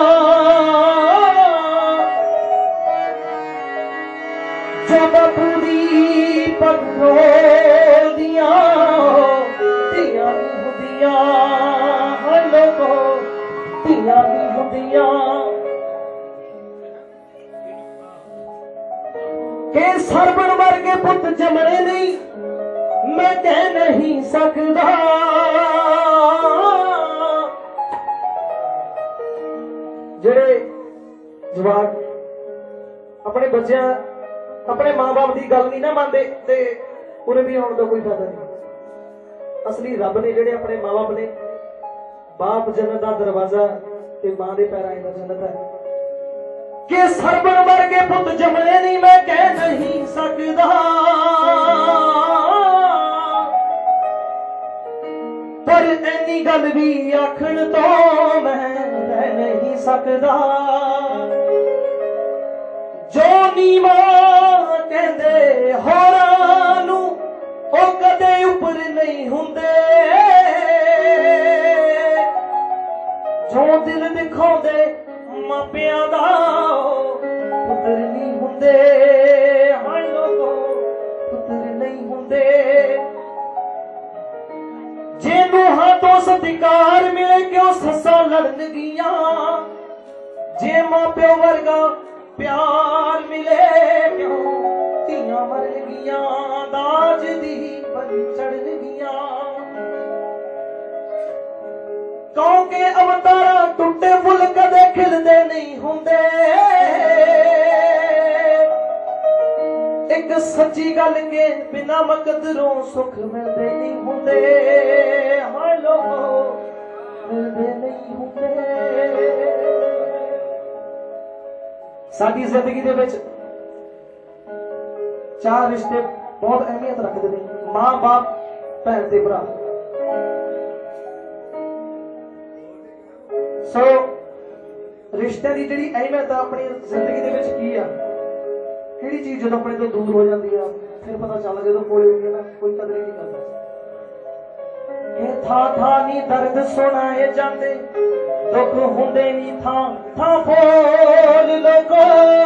ਜੋ ਬਾਪੂ ਦੀ ਪੱਖੋਂ ਦੀਆਂ ਧੀਆਂ ਨਹੀਂ ਹੁੰਦੀਆਂ। ਹਰ ਲੋਕੋ ਧੀਆਂ ਨਹੀਂ ਹੁੰਦੀਆਂ। ਕਿ ਸਰਬਣ ਵਰਗੇ ਪੁੱਤ ਜੰਮਣੇ ਨਹੀਂ, ਮੈਂ ਕਹਿ ਨਹੀਂ ਸਕਦਾ। ਜਿਹੜੇ ਜਵਾਕ ਆਪਣੇ ਬੱਚਿਆਂ ਆਪਣੇ ਮਾਂ-ਬਾਪ ਦੀ ਗੱਲ ਨਹੀਂ ਨਾ ਮੰਨਦੇ ਤੇ ਉਰੇ ਵੀ ਆਉਣ ਦਾ ਕੋਈ ਫਾਇਦਾ ਨਹੀਂ। ਅਸਲੀ ਰੱਬ ਨੇ ਜਿਹੜੇ ਆਪਣੇ ਮਾਂ-ਬਾਪ ਨੇ, ਬਾਪ ਜੰਨਤ ਦਾ ਦਰਵਾਜ਼ਾ ਤੇ ਮਾਂ ਦੇ ਪੈਰਾਂ ਦਾ ਜੰਨਤ ਹੈ। ਕਿ ਸਰਬਣ ਵਰਗੇ ਪੁੱਤ ਜੰਮਣੇ ਨਹੀਂ, ਮੈਂ ਕਹਿ ਨਹੀਂ ਸਕਦਾ। ਪਰ ਐਨੀ ਗੱਲ ਵੀ ਆਖਣ ਤੋਂ ਮੈਂ ਰਹਿ ਨਹੀਂ ਸਕਦਾ। ਜੋ ਨੀਵਾਂ ਕਹਿੰਦੇ ਹੋਰਾਂ ਨੂੰ, ਉਹ ਕਦੇ ਉੱਪਰ ਨਹੀਂ ਹੁੰਦੇ। ਜੋ ਦਿਲ ਦਿਖਾਉਂਦੇ ਮਾਪਿਆਂ ਦਾ, ਪੁੱਤਰ ਨਹੀਂ ਹੁੰਦੇ। ਹਾਂ ਲੋਕੋ ਪੁੱਤਰ ਨਹੀਂ ਹੁੰਦੇ। ਜੇ ਨੂੰਹਾਂ ਤੋਂ ਸਤਿਕਾਰ ਮਿਲੇ ਕਿਉਂ ਸੱਸਾਂ ਲੜਨਗੀਆਂ। ਜੇ ਮਾਪਿਓ ਵਰਗਾ ਪਿਆਰ ਮਿਲੇ ਕਿਉਂ ਧੀਆਂ ਮਰਨਗੀਆਂ। ਦਾਜ ਦੀ ਬਲੀ ਚੜਨਗੀਆਂ। ਕਿਉਂਕਿ ਅਵਤਾਰਾਂ ਟੁੱਟੇ ਫੁੱਲ ਕਦੇ ਖਿਲਦੇ ਨਹੀਂ ਹੁੰਦੇ। ਇੱਕ ਸੱਚੀ ਗੱਲ ਕੇ ਬਿਨਾਂ ਮਕਦਰੋਂ ਸੁੱਖ ਮਿਲਦੇ ਨਹੀਂ ਹੁੰਦੇ। ਹਾਂ ਲੋਕੋ ਮਿਲਦੇ ਨਹੀਂ ਹੁੰਦੇ। ਸਾਡੀ ਜ਼ਿੰਦਗੀ ਦੇ ਵਿੱਚ ਚਾਰ ਰਿਸ਼ਤੇ ਬਹੁਤ ਅਹਿਮੀਅਤ ਰੱਖਦੇ ਨੇ। ਮਾਂ ਬਾਪ, ਭੈਣ ਤੇ ਭਰਾ। ਸੋ ਰਿਸ਼ਤੇ ਦੀ ਜਿਹੜੀ ਅਹਿਮੀਅਤ ਆ ਆਪਣੀ ਜ਼ਿੰਦਗੀ ਦੇ ਵਿੱਚ ਕੀ ਆ, ਕਿਹੜੀ ਚੀਜ਼ ਜਦੋਂ ਆਪਣੇ ਤੋਂ ਦੂਰ ਹੋ ਜਾਂਦੀ ਆ ਫਿਰ ਪਤਾ ਚੱਲਦਾ। ਜਦੋਂ ਕੋਲੇ ਹੁੰਦੀ ਨਾ ਕੋਈ ਕਦਰ ਹੀ ਨਹੀਂ ਕਰਦਾ। ਇਹ ਥਾਂ ਥਾਂ ਨੀ ਦਰਦ ਸੁਣਾਏ ਜਾਂਦੇ, ਦੁੱਖ ਹੁੰਦੇ ਨੀ ਥਾਂ ਥਾਂ ਫੋਲ। ਲੋਕੋ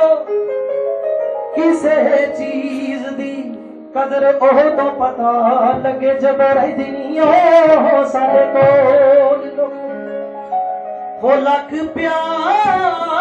ਕਿਸੇ ਚੀਜ਼ ਦੀ ਕਦਰ ਉਹ ਤੋਂ ਪਤਾ ਲੱਗੇ ਜਦੋਂ ਰਹਿੰਦੀ ਨੀ ਉਹ ਸਾਡੇ ਕੋਲ। ਹੋ ਲੱਖ ਪਿਆਰ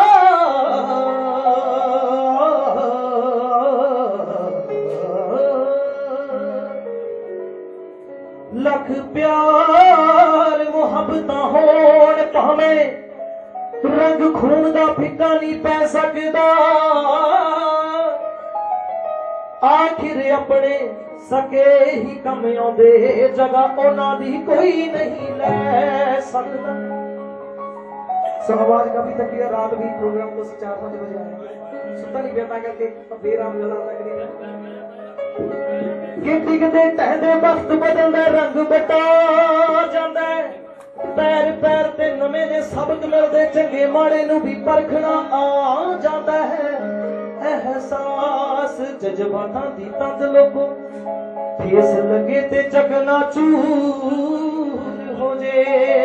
ਲੱਖ ਪਿਆਰ ਮੁਹੱਬਤਾਂ ਹੋਣ ਭਾਵੇਂ, ਰੰਗ ਖੂਨ ਦਾ ਫਿੱਕਾ ਨਹੀਂ ਪੈ ਸਕਦਾ। ਆਖਿਰ ਆਪਣੇ सके ही कम आउंदे जगह उन्हां दी कोई नहीं ले सकदा। सो आवाज काफी थकी है, रात भी प्रोग्राम तो चार पांच बजे आया, सुता नहीं बेटा करके बेराम जला लग रही गिनती किते टहदे वक्त बदलदा रंग बटा जांदा है। पैर पैर ते नਵੇਂ ने सबक मिलदे चंगे माड़े नूं भी परखना आ जांदा है। एहसास जज्बातां दी तंद लोगो ठेस लगे ते चकना चूर हो जे।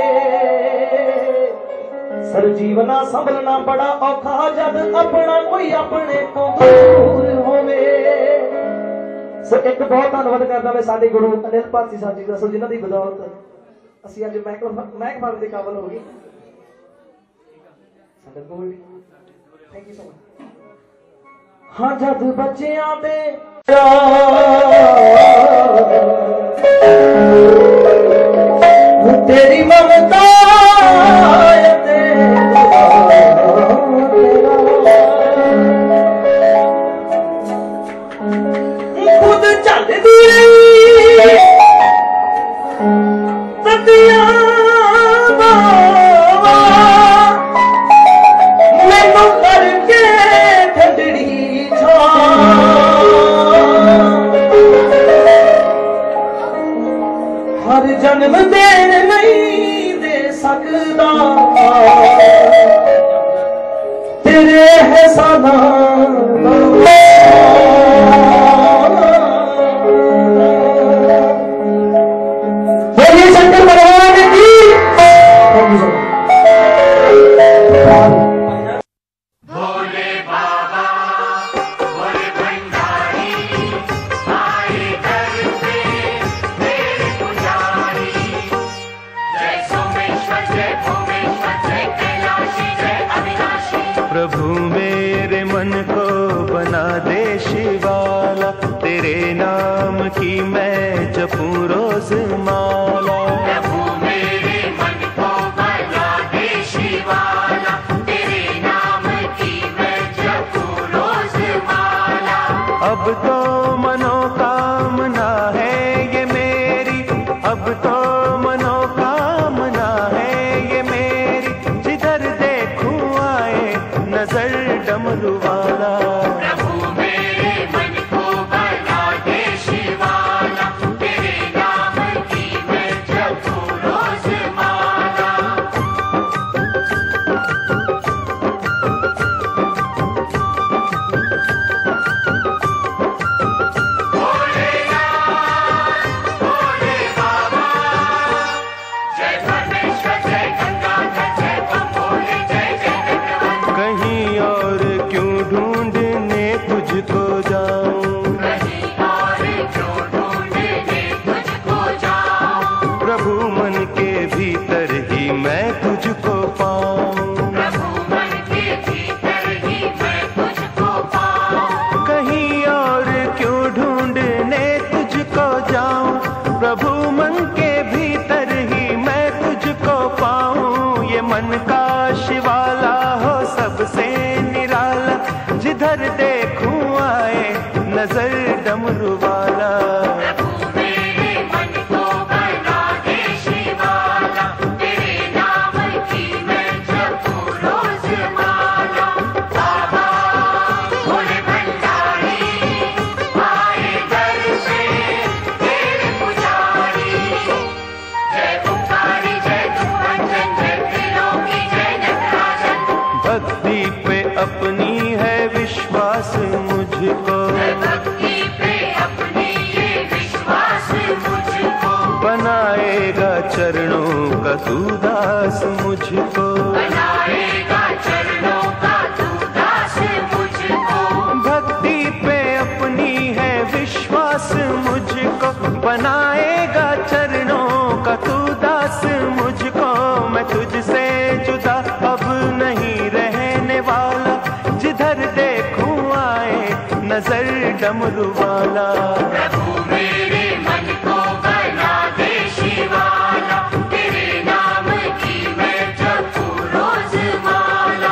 सर जीवना संभलना बड़ा औखा जद अपना कोई अपने को दूर होवे। सो एक बहुत धन्यवाद करदा मैं साडे गुरु अनिल भारती साहब जी दा, सो जिन्हां दी बदौलत ਅਸੀਂ ਅੱਜ ਮਹਿਕ ਮਹਿਕ ਬਣ ਦੇ ਕਾਬਲ ਹੋ ਗਏ। ਸਾਡਾ ਕੋਈ ਥੈਂਕ ਯੂ ਸੋ ਮਚ। ਹਾਂ ਜਦ ਬੱਚਿਆਂ ਦੇ ਤੇਰੀ ਮਮਤਾ ਤੇ ਖੁਦ ਚੱਲਦੀ मैनू करके ठंडड़ी हर जन्म देन नहीं दे सकदा तेरे एहसाना शंकर भगवान की। भोले बाबा भोले भंडारी आए घर पे तेरे पुजारी। जय सोमेश्वर जय भूमेश्वर जय कैलाशी जय अविनाशी। प्रभु मेरे मन को बना दे शिवाला, तेरे नाम की मैं जपूं रोज माला। प्रभु मेरे मन को बना दे शिवाला, तेरे नाम की मैं जपूं रोज माला। अब तो मनोकामना है ये मेरी, अब तो मनोकामना है ये मेरी, जिधर देखूं आए नजर डमरू वाला। प्रभु मेरे मन को बना दे शिवाला, तेरे नाम की मैं जपूं रोज माला। भोलेनाथ भोले बाबा जय परमेश्वर जय गंगाधर जय बम भोले जय जय चक्रवर्ती। कहीं और क्यों ढूंढने तुझको जाऊं, कहीं और क्यों ढूंढने तुझको जाऊं। प्रभु मन के भीतर ही मैं तुझको पाऊं। प्रभु मन के भीतर ही मैं तुझको पाऊं। कहीं और क्यों ढूंढने तुझको जाऊं, प्रभु मन के भीतर ही मैं तुझको पाऊं। ये मन का शिवाला हो सबसे निराला, जिधर देखूं आए नजर डमरू वाला। प्रभु मेरे मन को बना दे शिवाला, तेरे नाम की मैं जपूं रोज माला। बाबा भोले भंडारी आए घर पे तेरे पुजारी। जय ओंकारी जय दुखभंजन जय त्रिलोकी जय नटराजन। भक्ति पे अपनी है विश्वास मुझको, भक्ति पे अपनी ये विश्वास मुझको। बनाएगा चरणों का तू दास मुझको। बनाएगा चरणों का तू दास मुझको। भक्ति पे अपनी है विश्वास मुझको, बनाएगा चरणों का तू दास मुझको। मैं तुझसे जुदा अब नहीं रहने वाला, जिधर देखूं आए नजर डमरू वाला। प्रभु मेरे मन को बना दे शिवाला, तेरे नाम की मैं जपूं रोज माला।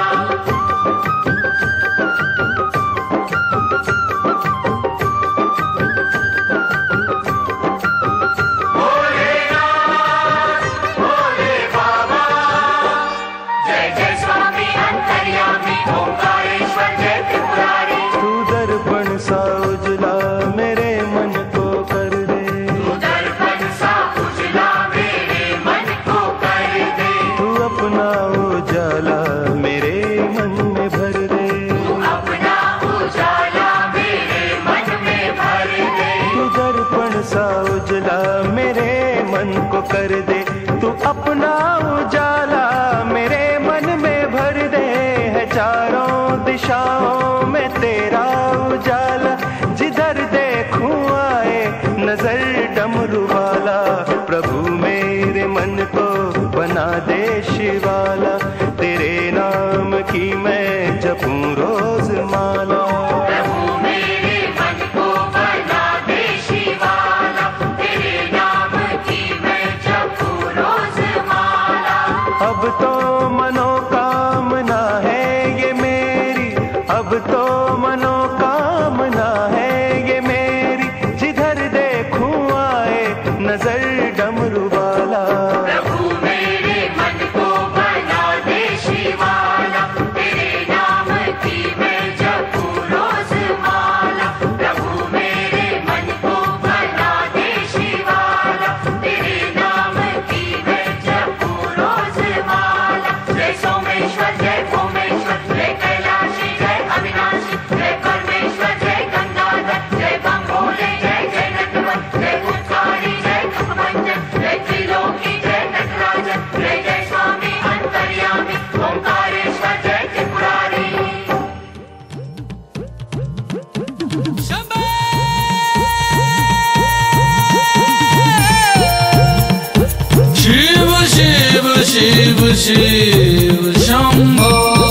अपना उजाला मेरे मन में भर दे, है चारों दिशाओं में तेरा उजाला। जिधर देखूं आए नजर डमरू वाला, प्रभु मेरे मन को बना दे शिवाला। तेरे नाम की मैं जपूं रोज माला। प्रभु मेरे मन को बना दे शिवाला, तेरे नाम की मैं जपूं रोज माला। अब तो मनोकामना है ये मेरी, अब तो मनोकामना है ये मेरी। जिधर देखूं आए नजर डमरू वाला। प्रभु मेरे मन को बना दे शिवाला, तेरे नाम की मैं जपूं रोज माला। प्रभु मेरे मन को बना दे शिवाला, तेरे नाम की मैं जपूं रोज माला। जय सोमेश्वर जय भूमेश्वर, जय कैलाशी जय अविनाशी, जय परमेश्वर जय गंगाधर, जय बंगोले जय जय नटवर, जय उत्कारी जय खपमंजन, जय त्रिलोकी जय नटराजन, जय जय स्वामी अंतर्यामी, ओंकारेश्वर जय त्रिपुरारी। शिव शिव शिव शिव शंभो,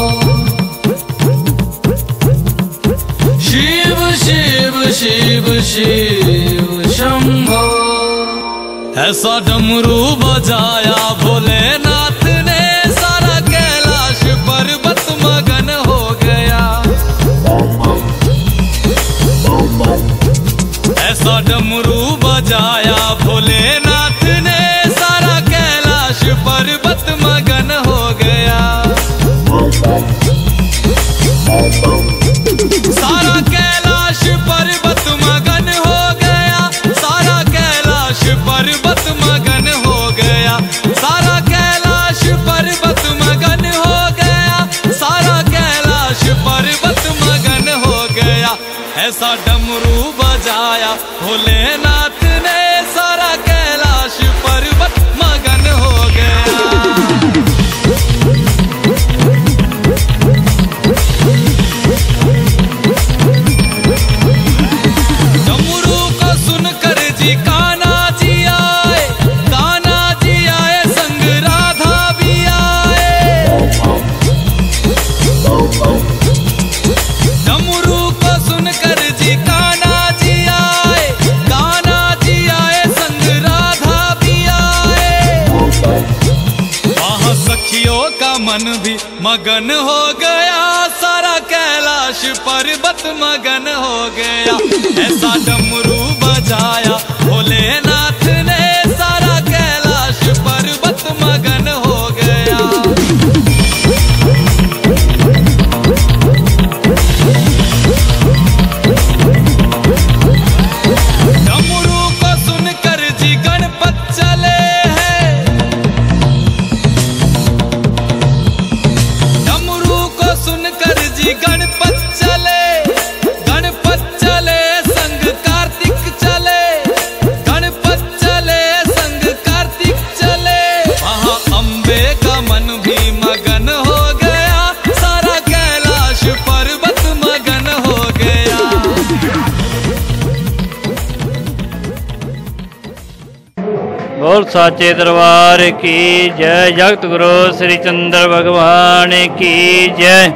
शिव शिव शिव शिव शंभो। ऐसा डमरू बजाया भोलेनाथ ने, सारा कैलाश पर्वत मगन हो गया। ऐसा डमरू बजाया भोलेनाथ ने, सारा कैलाश पर्वत मगन हो गया। सारा कैलाश पर्वत मगन हो गया, सारा कैलाश पर्वत मगन हो गया। सारा कैलाश पर्वत मगन हो गया, सारा कैलाश पर्वत मगन हो गया। ऐसा डमरू बजाया भोलेनाथ ने, सारा कैलाश पर्वत मगन हो गया। डमरू को सुनकर जी कान्हा जी आए, कान्हा जी आए संग राधा भी आए। डमरू को सुनकर जी कान्हा जी आए, कान्हा जी आए संग राधा भी आए। वहाँ सखियों का मन भी मगन हो गया, सारा कैलाश पर्वत मगन हो गया। ऐसा डमरू बजाया भोलेनाथ ने, सारा कैलाश पर्वत मगन हो गया। डमरू को सुनकर जी गणपत चले हैं, डमरू को सुनकर जी गणपत चले, गणपत चले संग कार्तिक चले, गणपत चले संग कार्तिक चले। वहाँ अम्बे का मन भी मगन हो गया, सारा कैलाश पर्वत मगन हो गया। बोल साचे दरबार की जय। जगत गुरु श्री चंद्र भगवान की जय।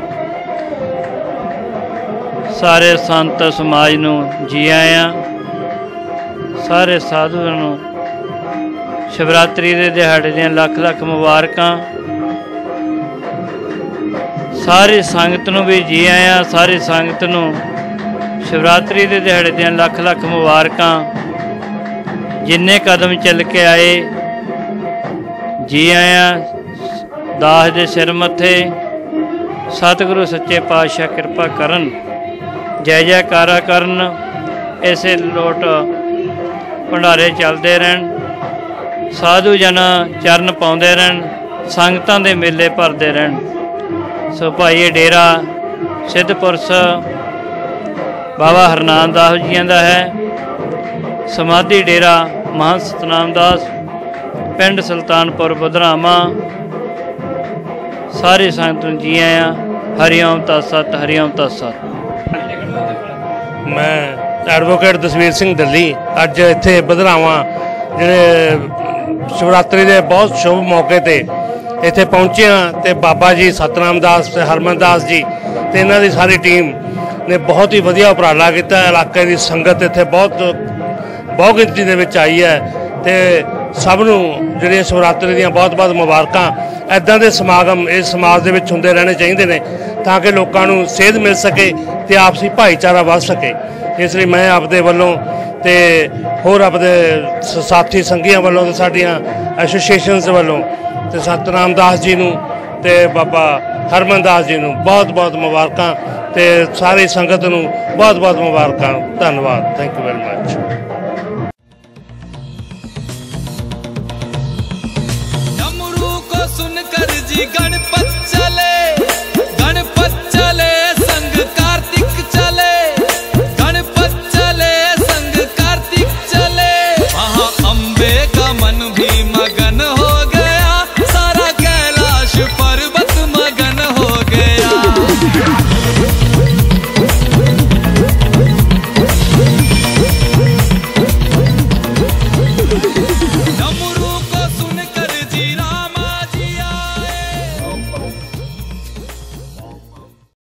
सारे संत समाज नूं जी आया, सारे साधुओं नूं शिवरात्रि दे दिहाड़े दीआं लख लख मुबारकां। सारी संगत नूं भी जी आया, सारी संगत नूं शिवरात्रि दे दिहाड़े दीआं लख लख मुबारकां। जिन्ने कदम चल के आए जी आया, दास दे सिर मत्थे सतगुरु सच्चे पातशाह किरपा करन, जय जयकारा करन। इसे लोट भंडारे चलते रहन, साधु जन चरण पाउंदे रहन, संगतां दे मेले भरदे रहन। सो भाई डेरा सिद्धपुरस बाबा हरनाम दास जियां दा है, समाधि डेरा महंत सतनाम दास पिंड सुल्तानपुर बुधरामा सारी संगत नूं जी आया। हरिओम तत्सत हरिओम तत्सत। मैं एडवोकेट दसवीर सिंह दली अज इत्थे बुधरावा जिहड़े शिवरात्रि के बहुत शुभ मौके ते इत्थे पहुंचे हाँ ते बाबा जी सतनाम दास ते हरमन दास जी ते इन्हां दी सारी टीम ने बहुत ही वधिया उपराला किया। इलाके की संगत इत्थे बहुत बहुत गिनती दे विच आई है ते सब नूं जिहड़ियां शिवरात्रि दीयां बहुत बहुत मुबारकां। इदां दे समागम इस समाज दे विच हुंदे रहने चाहिए ने ताकि लोकां नूं सेध मिल सके ते आपसी भाईचारा वध सके। इसलिए मैं आपदे वल्लों ते होर आपदे साथी संघियां वल्लों ते साडीआं एसोसीएशनस वल्लों ते सतनाम दास जी नूं ते बाबा हरमन दास जी नूं बहुत बहुत मुबारकां ते सारी संगत नूं बहुत बहुत मुबारकां। धन्यवाद। Thank you very much. डमरू को सुनकर जी गणपति